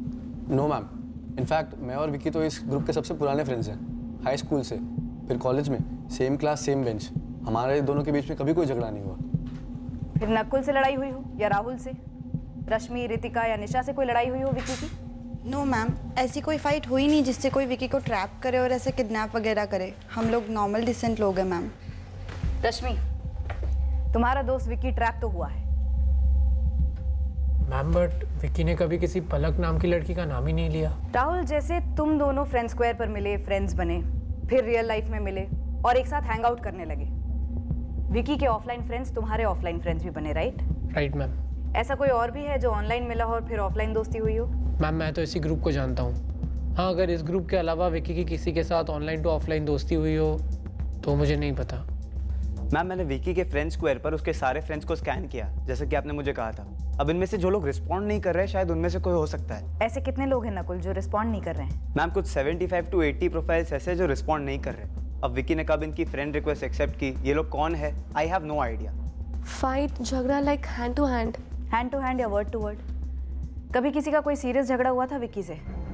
नो मैम, इनफैक्ट मैं और विकी तो इस ग्रुप के सबसे पुराने फ्रेंड्स हैं, हाई स्कूल से, फिर कॉलेज में, सेम क्लास सेम बेंच। हमारे दोनों के बीच में कभी कोई झगड़ा नहीं हुआ। फिर नकुल से लड़ाई हुई हो या राहुल से, रश्मि, रितिका या निशा से कोई लड़ाई हुई हो विकी की? नो मैम, ऐसी कोई फाइट हुई नहीं जिससे कोई विकी को ट्रैप करे और ऐसे किडनैप वगैरह करे। हम लोग नॉर्मल डिसेंट लोग हैं मैम। रश्मि, तुम्हारा दोस्त विकी ट्रैप तो हुआ है। मैम, बट विकी ने कभी किसी पलक नाम की लड़की का नाम ही नहीं लिया। राहुल, जैसे तुम दोनों फ्रेंड स्क्वायर पर मिले, फ्रेंड्स बने, फिर रियल लाइफ में मिले और एक साथ हैंग आउट करने लगे। विकी के ऑफलाइन फ्रेंड्स तुम्हारे ऑफलाइन फ्रेंड्स भी बने, राइट? Right ma'am. ऐसा कोई और भी है जो ऑनलाइन मिला हो और फिर ऑफलाइन दोस्ती हुई हो? मैम, मैं तो इसी ग्रुप को जानता हूँ। हाँ, अगर इस ग्रुप के अलावा विकी की किसी के साथ ऑनलाइन टू ऑफलाइन दोस्ती हुई हो तो मुझे नहीं पता। मैम, मैंने विकी के फ्रेंड स्क्वायर पर उसके सारे फ्रेंड्स को स्कैन किया, जैसे कि आपने मुझे कहा था। अब इनमें से जो लोग रिस्पॉन्ड नहीं कर रहे हैं, शायद उनमें से कोई हो सकता है। ऐसे कितने लोग हैं नकुल जो रिस्पॉन्ड नहीं कर रहे हैं? मैम, कुछ 75 to 80 प्रोफाइल्स ऐसे जो रिस्पॉन्ड नहीं कर रहे। अब विकी ने कब इनकी फ्रेंड रिक्वेस्ट एक्सेप्ट की, ये लोग कौन है, I have no idea. Fight, झगड़ा like hand to hand? Hand to hand या वर्ड टू वर्ड? कभी किसी का कोई सीरियस झगड़ा हुआ था विकी से?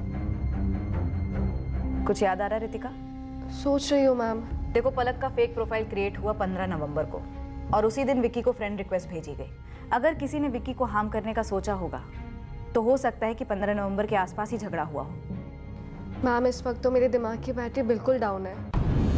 कुछ याद आ रहा है रितिका? सोच रही हूँ मैम। देखो, पलक का फेक प्रोफाइल क्रिएट हुआ 15 नवंबर को और उसी दिन विकी को फ्रेंड रिक्वेस्ट भेजी गई। अगर किसी ने विकी को हार्म करने का सोचा होगा तो हो सकता है कि 15 नवंबर के आसपास ही झगड़ा हुआ हो। मैम, इस वक्त तो मेरे दिमाग की बैटरी बिल्कुल डाउन है।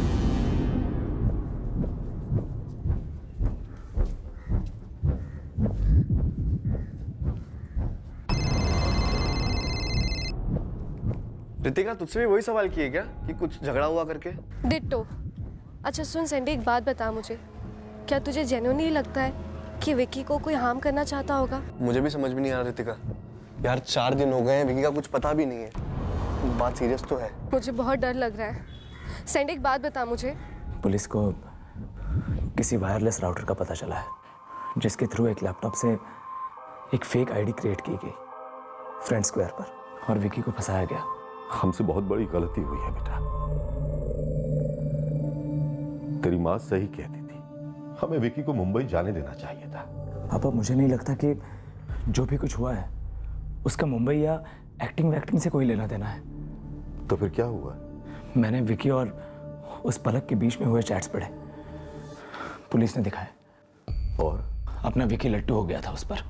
रितिका, तुझसे भी वही सवाल किए क्या कि कुछ झगड़ा हुआ करके? डिट्टो। अच्छा सुन सैंडी, एक बात बता मुझे, क्या तुझे जेन्युइनली लगता है कि विकी को कोई हार्म करना चाहता होगा? मुझे भी समझ में नहीं आ रहा रितिका। यार 4 दिन हो गए हैं, विकी का कुछ पता भी नहीं है। बात सीरियस तो है। मुझे बहुत डर लग रहा है। सैंडी, एक बात बता मुझे। पुलिस को किसी वायरलेस राउटर का पता चला है जिसके थ्रू एक लैपटॉप से एक फेक आईडी क्रिएट की गई फ्रेंड स्क्वायर पर, और विकी को फंसाया गया। हमसे बहुत बड़ी गलती हुई है बेटा। तेरी माँ सही कहती थी, हमें विकी को मुंबई जाने देना चाहिए था। पापा, मुझे नहीं लगता कि जो भी कुछ हुआ है उसका मुंबई या एक्टिंग वैक्टिंग से कोई लेना देना है। तो फिर क्या हुआ? मैंने विकी और उस पलक के बीच में हुए चैट्स पढ़े, पुलिस ने दिखाया, और अपना विकी लट्टू हो गया था उस पर।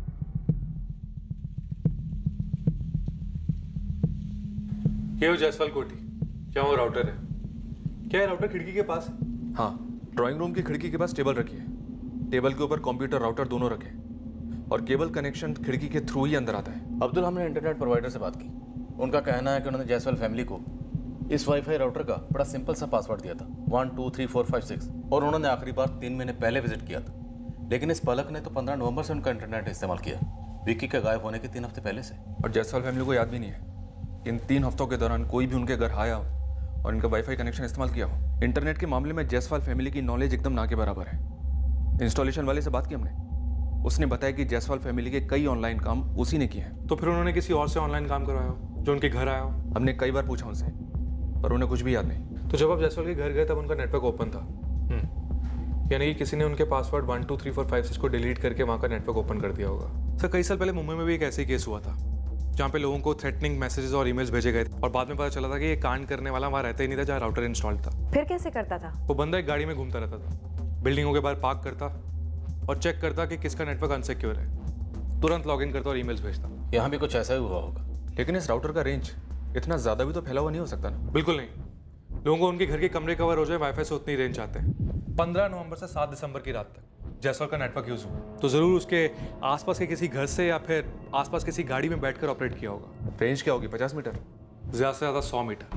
ये हो जायसवाल कोठी, क्या वो राउटर है? क्या है राउटर खिड़की के पास है? हाँ, ड्राइंग रूम की खिड़की के पास टेबल रखी है। टेबल के ऊपर कंप्यूटर राउटर दोनों रखे और केबल कनेक्शन खिड़की के थ्रू ही अंदर आता है। अब्दुल, हमने इंटरनेट प्रोवाइडर से बात की। उनका कहना है कि उन्होंने जायसवाल फैमिली को इस वाईफाई राउटर का बड़ा सिंपल सा पासवर्ड दिया था 1 2 3 4 5 6 और उन्होंने आखिरी बार 3 महीने पहले विजिट किया था। लेकिन इस पलक ने तो 15 नवंबर से उनका इंटरनेट इस्तेमाल किया, विक्की के गायब होने के 3 हफ्ते पहले से। और जायसवाल फैमिली को याद भी नहीं है इन 3 हफ्तों के दौरान कोई भी उनके घर आया हो और इनका वाईफाई कनेक्शन इस्तेमाल किया हो। इंटरनेट के मामले में जायसवाल फैमिली की नॉलेज एकदम ना के बराबर है। इंस्टॉलेशन वाले से बात की हमने, उसने बताया कि जायसवाल फैमिली के कई ऑनलाइन काम उसी ने किए हैं। तो फिर उन्होंने किसी और से ऑनलाइन काम करवाया हो जो उनके घर आया हो? हमने कई बार पूछा उनसे पर उन्हें कुछ भी याद नहीं। तो जब आप जायसवाल के घर गए तब उनका नेटवर्क ओपन था, यानी कि किसी ने उनके पासवर्ड 1 2 3 4 5 6 को डिलीट करके वहाँ का नेटवर्क ओपन कर दिया होगा। सर कई साल पहले मुंबई में भी एक ऐसे ही केस हुआ था जहाँ पे लोगों को थ्रेटनिंग मैसेजेस और ईमेल्स भेजे गए थे और बाद में पता चला था कि ये कांड करने वाला वहाँ रहता ही नहीं था जहाँ राउटर इंस्टॉल था। फिर कैसे करता था? वो बंदा एक गाड़ी में घूमता रहता था, बिल्डिंगों के बाहर पार्क करता और चेक करता कि किसका नेटवर्क अनसिक्योर है, तुरंत लॉगिन करता और ईमेल्स भेजता। यहाँ भी कुछ ऐसा ही हुआ होगा। लेकिन इस राउटर का रेंज इतना ज़्यादा भी तो फैला हुआ नहीं हो सकता ना? बिल्कुल नहीं, लोगों को उनके घर के कमरे कवर हो जाए वाईफाई से उतनी रेंज आते हैं। 15 नवंबर से 7 दिसंबर की रात तक जायसवाल का नेटवर्क यूज हुआ तो जरूर उसके आसपास के किसी घर से या फिर आसपास किसी गाड़ी में बैठकर ऑपरेट किया होगा। रेंज क्या होगी? 50 मीटर? ज्यादा से ज्यादा 100 मीटर।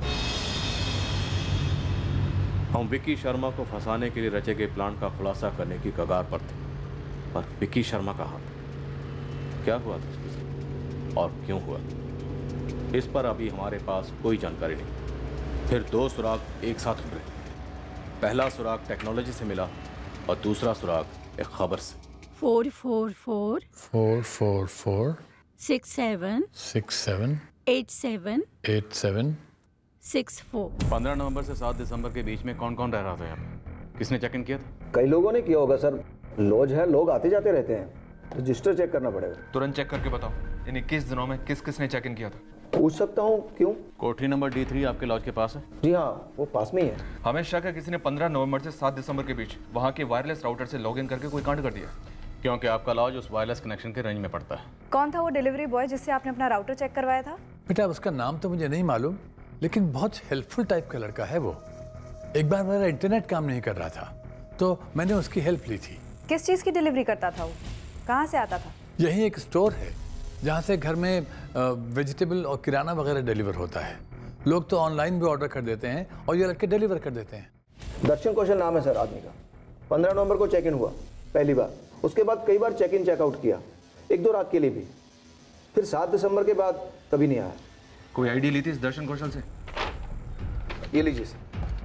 हम विक्की शर्मा को फंसाने के लिए रचे गए प्लान का खुलासा करने की कगार पर थे, पर विक्की शर्मा कहाँ था? क्या हुआ था उसके साथ और क्यों हुआ? इस पर अभी हमारे पास कोई जानकारी नहीं। फिर 2 सुराग एक साथ उभरे। पहला सुराग टेक्नोलॉजी से मिला और दूसरा सुराग एक खबर से। 444 444 67 67 87 87 64। 15 नवंबर से 7 दिसंबर के बीच में कौन कौन रह रहा था यहाँ पे? किसने चेक इन किया था? कई लोगों ने किया होगा सर, लॉज है, लोग आते जाते रहते हैं, रजिस्टर चेक करना पड़ेगा। तुरंत चेक करके बताओ इन 21 दिनों में किस किस ने चेक इन किया था? पूछ सकता हूँ, क्यों? कोठरी नंबर D3 आपके लॉज के पास है? जी हाँ, वो पास में ही है। हमें शक है किसी ने 15 नवंबर से 7 दिसंबर के बीच वहाँ के वायरलेस राउटर से लॉगिन करके कोई कांड कर दिया, क्योंकि आपका लॉज उस वायरलेस कनेक्शन के रेंज में पड़ता है। कौन था वो डिलीवरी बॉय जिससे आपने अपना राउटर चेक करवाया था? बेटा उसका नाम तो मुझे नहीं मालूम, लेकिन बहुत हेल्पफुल टाइप का लड़का है वो। एक बार मेरा इंटरनेट काम नहीं कर रहा था तो मैंने उसकी हेल्प ली थी। किस चीज़ की डिलीवरी करता था वो? कहाँ से आता था? यही एक स्टोर है जहाँ से घर में वेजिटेबल और किराना वगैरह डिलीवर होता है। लोग तो ऑनलाइन भी ऑर्डर कर देते हैं और ये लड़के डिलीवर कर देते हैं। दर्शन कौशल नाम है सर आदमी का। 15 नवंबर को चेक इन हुआ पहली बार, उसके बाद कई बार चेक इन चेकआउट किया, 1-2 रात के लिए भी। फिर 7 दिसंबर के बाद कभी नहीं आया। कोई आईडी ली थी इस दर्शन कौशल से? ये लीजिए सर।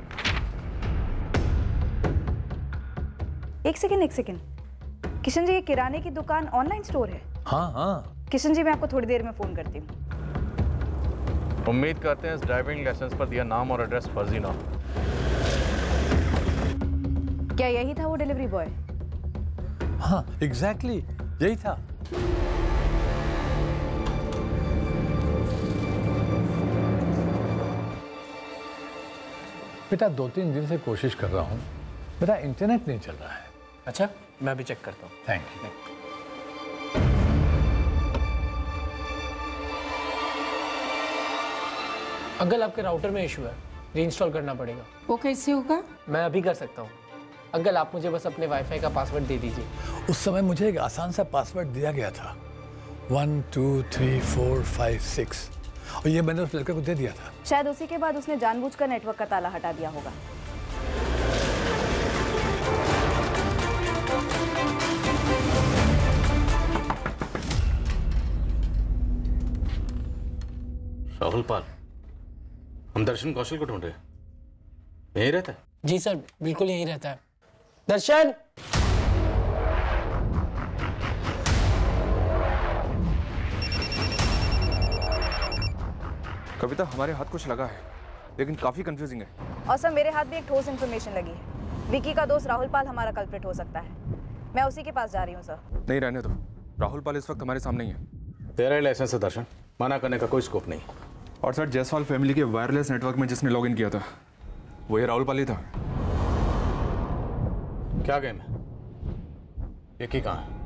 एक सेकेंड, किशन जी ये किराने की दुकान ऑनलाइन स्टोर है? हाँ हाँ। किशन जी मैं आपको थोड़ी देर में फोन करती हूँ। उम्मीद करते हैं इस ड्राइविंग लाइसेंस पर दिया नाम और एड्रेस फर्जी ना हो। क्या यही था वो डिलीवरी बॉय? हाँ एग्जैक्टली यही था। बेटा 2-3 दिन से कोशिश कर रहा हूँ, मेरा इंटरनेट नहीं चल रहा है। अच्छा मैं अभी चेक करता हूँ। Thank you. अंकल आपके राउटर में इशू है, रीइंस्टॉल करना पड़ेगा। वो कैसे होगा? मैं अभी कर सकता हूँ। अंकल आप मुझे बस अपने वाईफाई का पासवर्ड दे दीजिए। उस समय मुझे एक आसान सा पासवर्ड दिया गया था 1 2 3 4 5 6 और ये मैंने उस लड़के को दे दिया था। शायद उसी के बाद उसने जानबूझकर नेटवर्क का ताला हटा दिया होगा। राहुल पाल, हम दर्शन कौशल को ढूंढ रहे हैं। यहीं रहता है? जी सर बिल्कुल यहीं रहता है। दर्शन! कविता हमारे हाथ कुछ लगा है लेकिन काफी कंफ्यूजिंग है। और सर मेरे हाथ भी एक ठोस इन्फॉर्मेशन लगी है। विकी का दोस्त राहुल पाल हमारा कल्प्रिट हो सकता है। मैं उसी के पास जा रही हूँ सर। नहीं रहने दो, राहुल पाल इस वक्त हमारे सामने ही है। तेरा ही लाइसेंस है दर्शन, मना करने का कोई स्कोप नहीं। और सर जायसवाल फैमिली के वायरलेस नेटवर्क में जिसने लॉगिन किया था वो ये राहुल पाल ही था। क्या गेम है? विकी कहाँ है?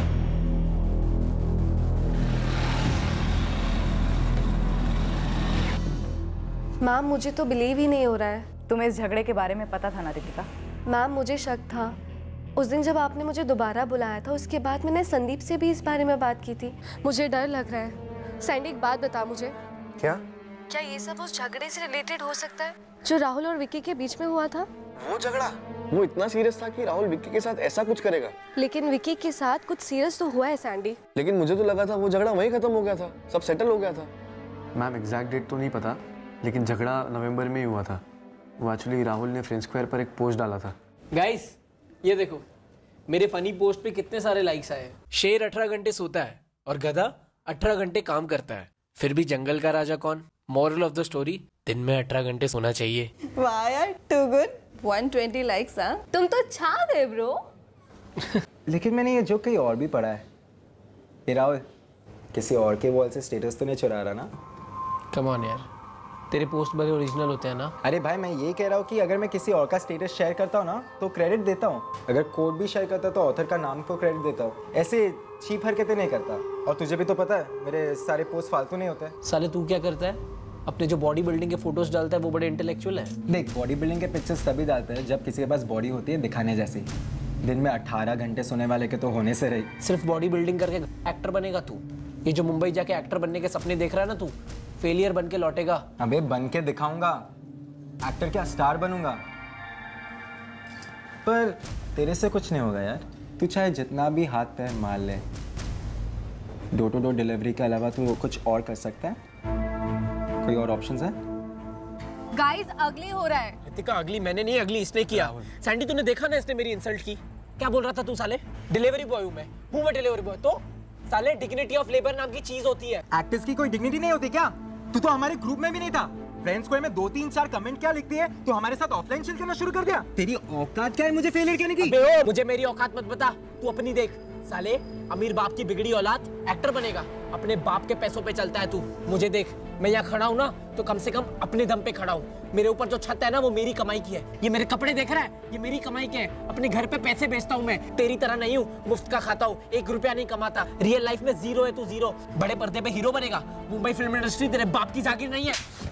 मैम मुझे तो बिलीव ही नहीं हो रहा है। तुम्हें इस झगड़े के बारे में पता था ना रितिका? मैम मुझे शक था। उस दिन जब आपने मुझे दोबारा बुलाया था उसके बाद मैंने संदीप से भी इस बारे में बात की थी। मुझे डर लग रहा है। सैंडी एक बात बता मुझे। क्या? क्या ये सब उस झगड़े से रिलेटेड हो सकता है जो राहुल और विक्की के बीच में हुआ था? वो झगड़ा वो इतना सीरियस था कि राहुल विक्की के साथ ऐसा कुछ करेगा। लेकिन विक्की के साथ कुछ सीरियस तो हुआ है सैंडी। लेकिन मुझे तो लगा था वो झगड़ा वहीं खत्म हो गया था, सब सेटल हो गया था। मैम एग्जैक्ट डेट तो नहीं पता, लेकिन झगड़ा नवंबर में ही हुआ था। वो एक्चुअली राहुल ने फ्रेंड स्क्वायर पर एक पोस्ट डाला था। गाइस ये देखो मेरे फनी पोस्ट पे कितने सारे लाइक्स आए। शेर 18 घंटे सोता है और गधा 18 घंटे काम करता है, फिर भी जंगल का राजा कौन? मॉरल ऑफ द स्टोरी, दिन में 18 घंटे सोना चाहिए। वाह यार, टू गुड। 120 लाइक्स। हाँ, तुम तो छा गए ब्रो। लेकिन मैंने ये जोक कहीं और भी पढ़ा है। ये राहुल किसी और के वॉल से स्टेटस तो नहीं चुरा रहा ना? कम ऑन यार, तेरे पोस्ट बड़े ओरिजिनल होते हैं ना। अरे भाई मैं ये कह रहा हूँ कि अगर मैं किसी और का स्टेटस शेयर करता हूँ ना तो क्रेडिट देता हूँ, अगर कोड भी शेयर करता तो ऑथर का नाम को क्रेडिट देता हूँ। ऐसे चीप हरकतें नहीं करता। और तुझे भी तो पता है मेरे सारे पोस्ट फालतू नहीं होते। साले तू क्या करता है? अपने जो बॉडी बिल्डिंग के फोटोज डालता है वो बड़े इंटेलेक्चुअल है। देख बॉडी बिल्डिंग के पिक्चर्स तभी डालते हैं जब किसी के पास बॉडी होती है दिखाने जैसी। दिन में 18 घंटे सोने वाले के तो होने से रही। सिर्फ बॉडी बिल्डिंग करके एक्टर बनेगा तू? ये जो मुंबई जाके एक्टर बनने के सपने देख रहा है ना तू, फेलियर बन के लौटेगा। अबे बन के दिखाऊंगा, एक्टर क्या स्टार बनूंगा। पर तेरे से कुछ नहीं होगा यार, तू चाहे जितना भी हाथ पैर मार ले, डोर टू डोर डिलीवरी के अलावा तू कुछ और कर सकता है? कोई और ऑप्शंस है? गाइस अगली हो रहा है। रितिका अगली मैंने नहीं, अगली इसने किया। सैंडी तूने देखा ना इसने मेरी इंसल्ट की। क्या बोल रहा था तू? साले डिलीवरी बॉय हूँ मैं डिलीवरी बॉय। तो साले डिग्निटी ऑफ लेबर नाम की चीज होती है। एक्टर्स की कोई डिग्निटी नहीं होती क्या? तू तो हमारे ग्रुप में भी नहीं था। फ्रेंड्स स्क्वायर में 2-3-4 कमेंट क्या लिखती है, तो हमारे साथ ऑफलाइन चिल करना शुरू कर दिया। तेरी औकात क्या है मुझे फेलियर कहने की? अबे मुझे मेरी औकात मत बता, तू अपनी देख। साले अमीर बाप की बिगड़ी औलाद एक्टर बनेगा, अपने बाप के पैसों पे चलता है तू। मुझे देख, मैं यहाँ खड़ा हूँ ना तो कम से कम अपने दम पे खड़ा हूँ। मेरे ऊपर जो छत है ना वो मेरी कमाई की है। ये मेरे कपड़े देख रहा है, ये मेरी कमाई के हैं। अपने घर पे पैसे बेचता हूँ मैं, तेरी तरह नहीं हूँ मुफ्त का खाता हूँ, 1 रुपया नहीं कमाता। रियल लाइफ में जीरो है तू, जीरो। बड़े पर्दे पे हीरो बनेगा। मुंबई फिल्म इंडस्ट्री तेरे बाप की जागीर नहीं है।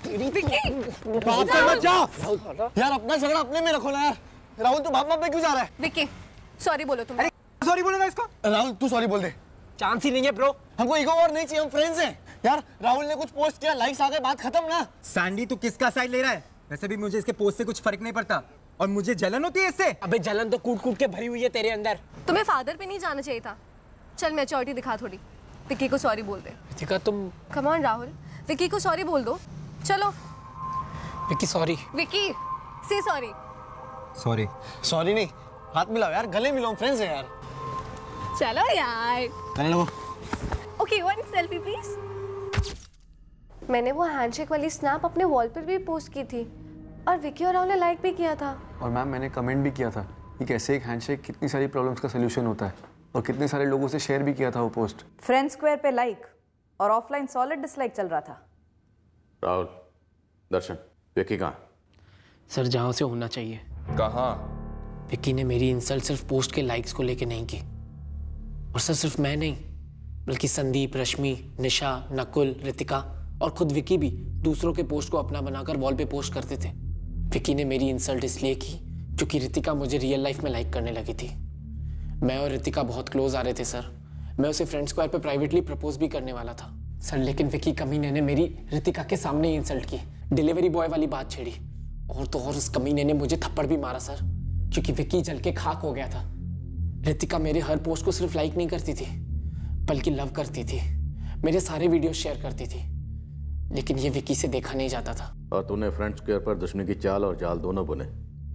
बाप पे मत जा यार, अपना झगड़ा अपने में रखो ना यार। राहुल तू बाप पे क्यों जा रहा है? विक्की सॉरी बोलो तुम। सॉरी बोलेगा इसको? राहुल तू सॉरी बोल दे। चांस ही नहीं है ब्रो। हमको ईगो और नहीं चाहिए, हम फ्रेंड्स हैं यार। राहुल ने कुछ पोस्ट किया, लाइक्स आ गए, बात खत्म ना। सैंडी तू किसका साइड ले रहा है? वैसे भी मुझे इसके पोस्ट से कुछ फर्क नहीं पड़ता और मुझे जलन होती है इससे। अबे जलन तो कूट कूट के भरी हुई है तेरे अंदर। तुम्हें फादर पे नहीं जाना चाहिए था। चल मैच्योरिटी दिखा थोड़ी, विक्की को सॉरी बोल दे। रितिका तुम कम ऑन राहुल, विक्की को सॉरी बोल दो। चलो विक्की सॉरी। विक्की से सॉरी। सॉरी सॉरी नहीं, हाथ मिलाओ यार, गले मिलाओ, फ्रेंड्स हैं यार। चलो यार। Hello okay, one selfie please. मैंने वो हैंडशेक वाली स्नैप अपने वॉल पर भी पोस्ट की थी और विक्की और राहुल ने लाइक भी किया था। और मैम मैंने कमेंट भी किया था कि कैसे एक हैंडशेक कितनी सारी प्रॉब्लम्स का सोल्यूशन होता है, और कितने सारे लोगों से शेयर भी किया था वो पोस्ट। फ्रेंड स्क्वायर पे लाइक और ऑफलाइन सॉलिड डिसलाइक चल रहा था। राहुल, दर्शन, विक्की कहाँ? सर जहाँ से होना चाहिए। कहाँ? विक्की ने मेरी इंसल्ट सिर्फ पोस्ट के लाइक्स को लेके नहीं की। और सर सिर्फ मैं नहीं, बल्कि संदीप, रश्मि, निशा, नकुल, रितिका और खुद विक्की भी दूसरों के पोस्ट को अपना बनाकर वॉल पे पोस्ट करते थे। विक्की ने मेरी इंसल्ट इसलिए की क्योंकि रितिका मुझे रियल लाइफ में लाइक करने लगी थी। मैं और रितिका बहुत क्लोज आ रहे थे सर। मैं उसे फ्रेंड स्क्वायर पे प्राइवेटली प्रपोज भी करने वाला था सर, लेकिन विक्की कमीने ने मेरी रितिका के सामने ही इंसल्ट की, डिलीवरी बॉय वाली बात छेड़ी। और तो और उस कमीने ने मुझे थप्पड़ भी मारा सर, क्योंकि विक्की जल के खाक हो गया था। रितिका मेरे हर पोस्ट को सिर्फ लाइक नहीं करती थी बल्कि लव करती थी, मेरे सारे वीडियो शेयर करती थी, लेकिन ये विक्की से देखा नहीं जाता था। और तूने फ्रेंड स्क्वायर पर दुश्मनी की चाल और जाल दोनों बुने,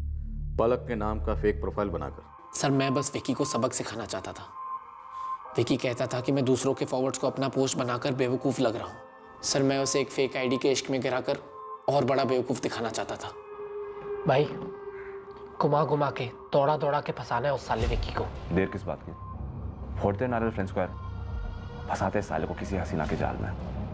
पलक के नाम का फेक प्रोफाइल बनाकर। सर मैं बस विक्की को सबक सिखाना चाहता था। विक्की कहता था कि मैं दूसरों के फॉरवर्ड्स को अपना पोस्ट बनाकर बेवकूफ़ लग रहा हूँ। सर मैं उसे एक फेक आईडी के इश्क में गिराकर और बड़ा बेवकूफ़ दिखाना चाहता था। भाई घुमा घुमा के दौड़ा दौड़ा के फंसाना है उस साले विक्की को। देर किस बात की? फोड़ते नारे फ्रेंड स्क्वायर, फंसाते इस साले को किसी हसीना के जाल में।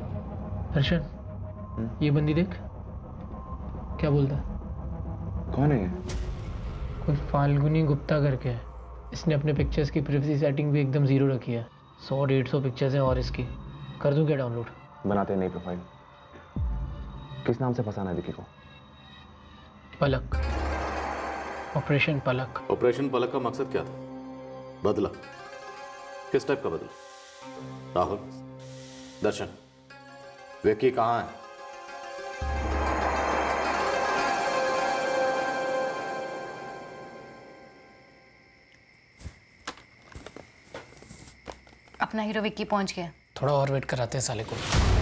दर्शन ये बंदी देख क्या बोलता है। कौन है ये? कोई फाल्गुनी गुप्ता करके है। इसने अपने पिक्चर्स की प्राइवेसी सेटिंग भी एकदम जीरो रखी है। 100-150 पिक्चर्स हैं और इसकी कर दूं क्या डाउनलोड? बनाते नई प्रोफाइल। किस नाम से फंसाना है विक्की को? पलक, ऑपरेशन पलक। ऑपरेशन पलक का मकसद क्या था? बदला? किस टाइप का बदला? राहुल, दर्शन, विक्की कहाँ है? अपना हीरो विक्की पहुंच गया। थोड़ा और वेट कराते हैं साले को।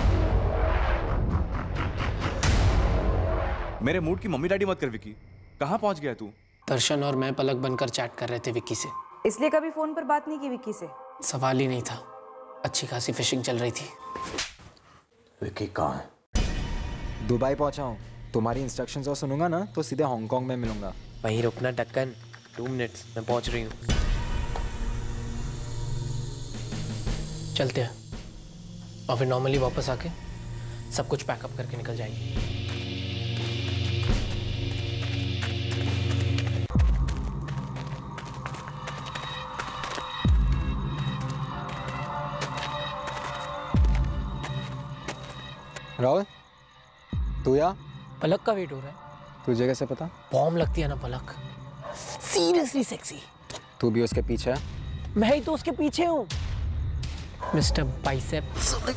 मेरे मूड की मम्मी डैडी मत कर विकी। कहाँ पहुंच गया तू? दर्शन और मैं पलक बनकर चैट कर रहे थे विक्की से। इसलिए कभी फोन पर बात नहीं की विक्की से? सवाल ही नहीं था, अच्छी खासी फिशिंग चल रही थी। विक्की कहाँ है? दुबई पहुंचा हूँ। तुम्हारी इंस्ट्रक्शंस और सुनूंगा ना तो सीधे हांगकांग में मिलूंगा। वहीं रुकना ढक्कन, 2 मिनट्स मैं पहुंच रही हूँ। चलते हैं और फिर नॉर्मली वापस आके सब कुछ पैकअप करके निकल जाएंगे। राहुल, तू या? पलक का वेट हो रहा है। तुझे कैसे पता? बॉम्ब लगती है ना पलक, सीरियसली सेक्सी। तू भी उसके पीछे है? मैं ही तो उसके पीछे हूँ मिस्टर बाइसेप।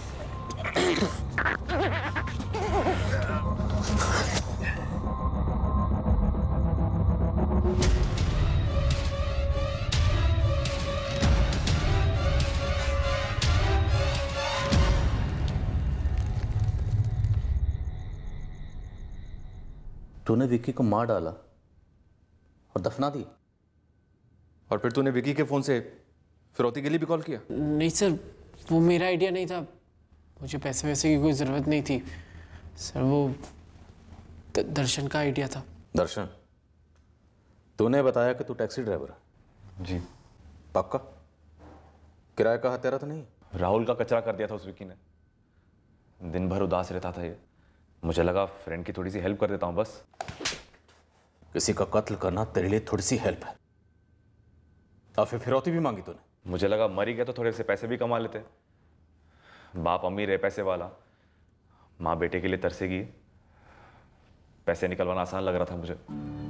तूने विक्की को मार डाला और दफना दी, और फिर तूने विक्की के फोन से फिरौती के लिए भी कॉल किया? नहीं सर, वो मेरा आइडिया नहीं था। मुझे पैसे वैसे की कोई ज़रूरत नहीं थी सर, वो दर्शन का आइडिया था। दर्शन, तूने बताया कि तू टैक्सी ड्राइवर है? जी। पक्का? किराया का हत्यारा तो नहीं? राहुल का कचरा कर दिया था उस विक्की ने। दिन भर उदास रहता था ये, मुझे लगा फ्रेंड की थोड़ी सी हेल्प कर देता हूँ बस। किसी का कत्ल करना तेरे लिए थोड़ी सी हेल्प है, और फिर फिरौती भी मांगी तूने? मुझे लगा मर ही गया तो थोड़े से पैसे भी कमा लेते। बाप अमीर है, पैसे वाला, माँ बेटे के लिए तरसेगी, पैसे निकलवाना आसान लग रहा था मुझे।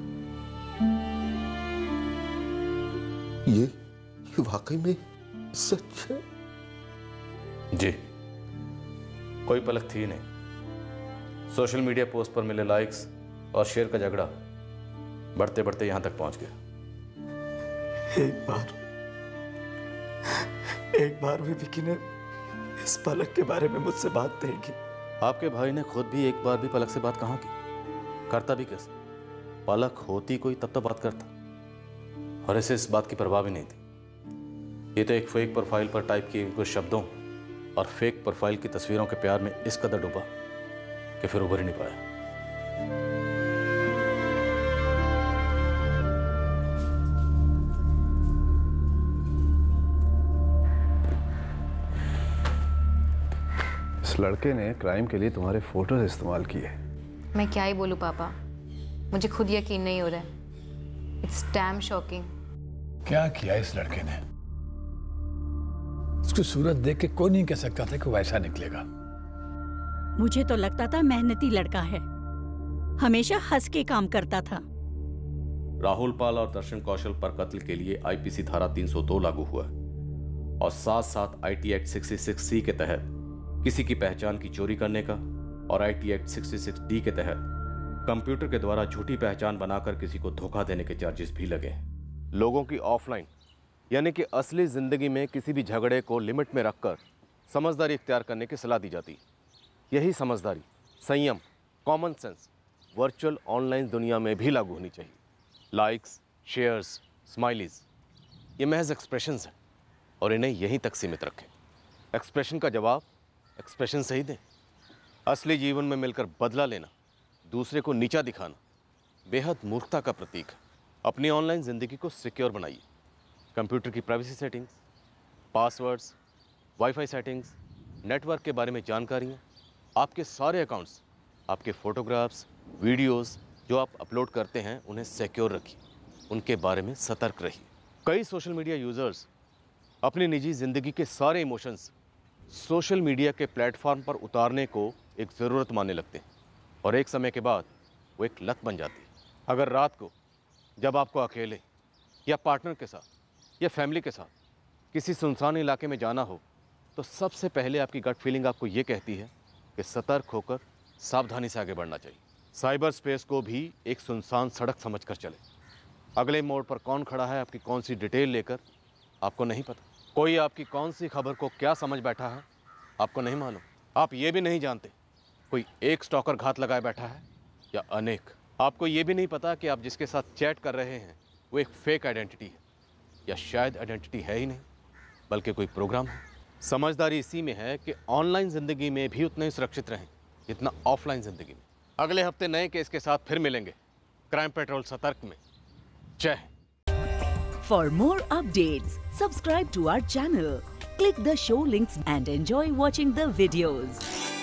ये वाकई में सच है? जी, कोई पलक थी नहीं। सोशल मीडिया पोस्ट पर मिले लाइक्स और शेयर का झगड़ा बढ़ते बढ़ते यहां तक पहुंच गया। एक बार भी विकी ने इस पलक के बारे में मुझसे बात नहीं की। आपके भाई ने खुद भी एक बार भी पलक से बात कहाँ की? करता भी कैसे? पलक होती कोई तब तो बात करता, और इसे इस बात की परवाह भी नहीं थी। ये तो एक फेक प्रोफाइल पर टाइप किए कुछ शब्दों और फेक प्रोफाइल की तस्वीरों के प्यार में इस कदर डूबा कि फिर उभर ही नहीं पाया। इस लड़के ने क्राइम के लिए तुम्हारे फोटोज इस्तेमाल किए। मैं क्या ही बोलूं पापा, मुझे खुद यकीन नहीं हो रहा है। It's damn shocking. क्या किया इस लड़के ने? उसकी सूरत देख के कोई नहीं कह सकता था कि वैसा निकलेगा। मुझे तो लगता था मेहनती लड़का है, हमेशा हंस के काम करता था। राहुल पाल और दर्शन कौशल पर कत्ल के लिए आईपीसी धारा 302 लागू हुआ और साथ साथ आईटी एक्ट 66C के तहत किसी की पहचान की चोरी करने का और आईटी एक्ट 66D के तहत कंप्यूटर के द्वारा झूठी पहचान बनाकर किसी को धोखा देने के चार्जेस भी लगे हैं। लोगों की ऑफलाइन यानी कि असली जिंदगी में किसी भी झगड़े को लिमिट में रखकर समझदारी इख्तियार करने की सलाह दी जाती। यही समझदारी, संयम, कॉमन सेंस वर्चुअल ऑनलाइन दुनिया में भी लागू होनी चाहिए। लाइक्स, शेयर्स, स्माइलीज ये महज एक्सप्रेशंस हैं और इन्हें यहीं तक सीमित रखें। एक्सप्रेशन का जवाब एक्सप्रेशन से ही दें। असली जीवन में मिलकर बदला लेना, दूसरे को नीचा दिखाना बेहद मूर्खता का प्रतीक है। अपनी ऑनलाइन ज़िंदगी को सिक्योर बनाइए। कंप्यूटर की privacy settings, passwords, wifi settings, network के बारे में जानकारियाँ, आपके सारे अकाउंट्स, आपके फोटोग्राफ्स, वीडियोस जो आप अपलोड करते हैं उन्हें सिक्योर रखिए। उनके बारे में सतर्क रहिए। कई सोशल मीडिया यूज़र्स अपनी निजी ज़िंदगी के सारे इमोशंस सोशल मीडिया के प्लेटफॉर्म पर उतारने को एक ज़रूरत मानने लगते हैं और एक समय के बाद वो एक लत बन जाती है। अगर रात को जब आपको अकेले या पार्टनर के साथ या फैमिली के साथ किसी सुनसान इलाके में जाना हो तो सबसे पहले आपकी गट फीलिंग आपको ये कहती है कि सतर्क होकर सावधानी से आगे बढ़ना चाहिए। साइबर स्पेस को भी एक सुनसान सड़क समझकर चले। अगले मोड़ पर कौन खड़ा है, आपकी कौन सी डिटेल लेकर, आपको नहीं पता। कोई आपकी कौन सी खबर को क्या समझ बैठा है आपको नहीं मालूम। आप ये भी नहीं जानते कोई एक स्टॉकर घात लगाए बैठा है या अनेक। आपको ये भी नहीं पता कि आप जिसके साथ चैट कर रहे हैं वो एक फेक आइडेंटिटी है, या शायद आइडेंटिटी है ही नहीं बल्कि कोई प्रोग्राम है। समझदारी इसी में है कि ऑनलाइन ज़िंदगी में भी उतने ही सुरक्षित रहें जितना ऑफलाइन ज़िंदगी में। अगले हफ्ते नए केस के साथ फिर मिलेंगे क्राइम पेट्रोल सतर्क में। जय Hind. For more updates, subscribe to our channel, click the show links and enjoy watching the videos.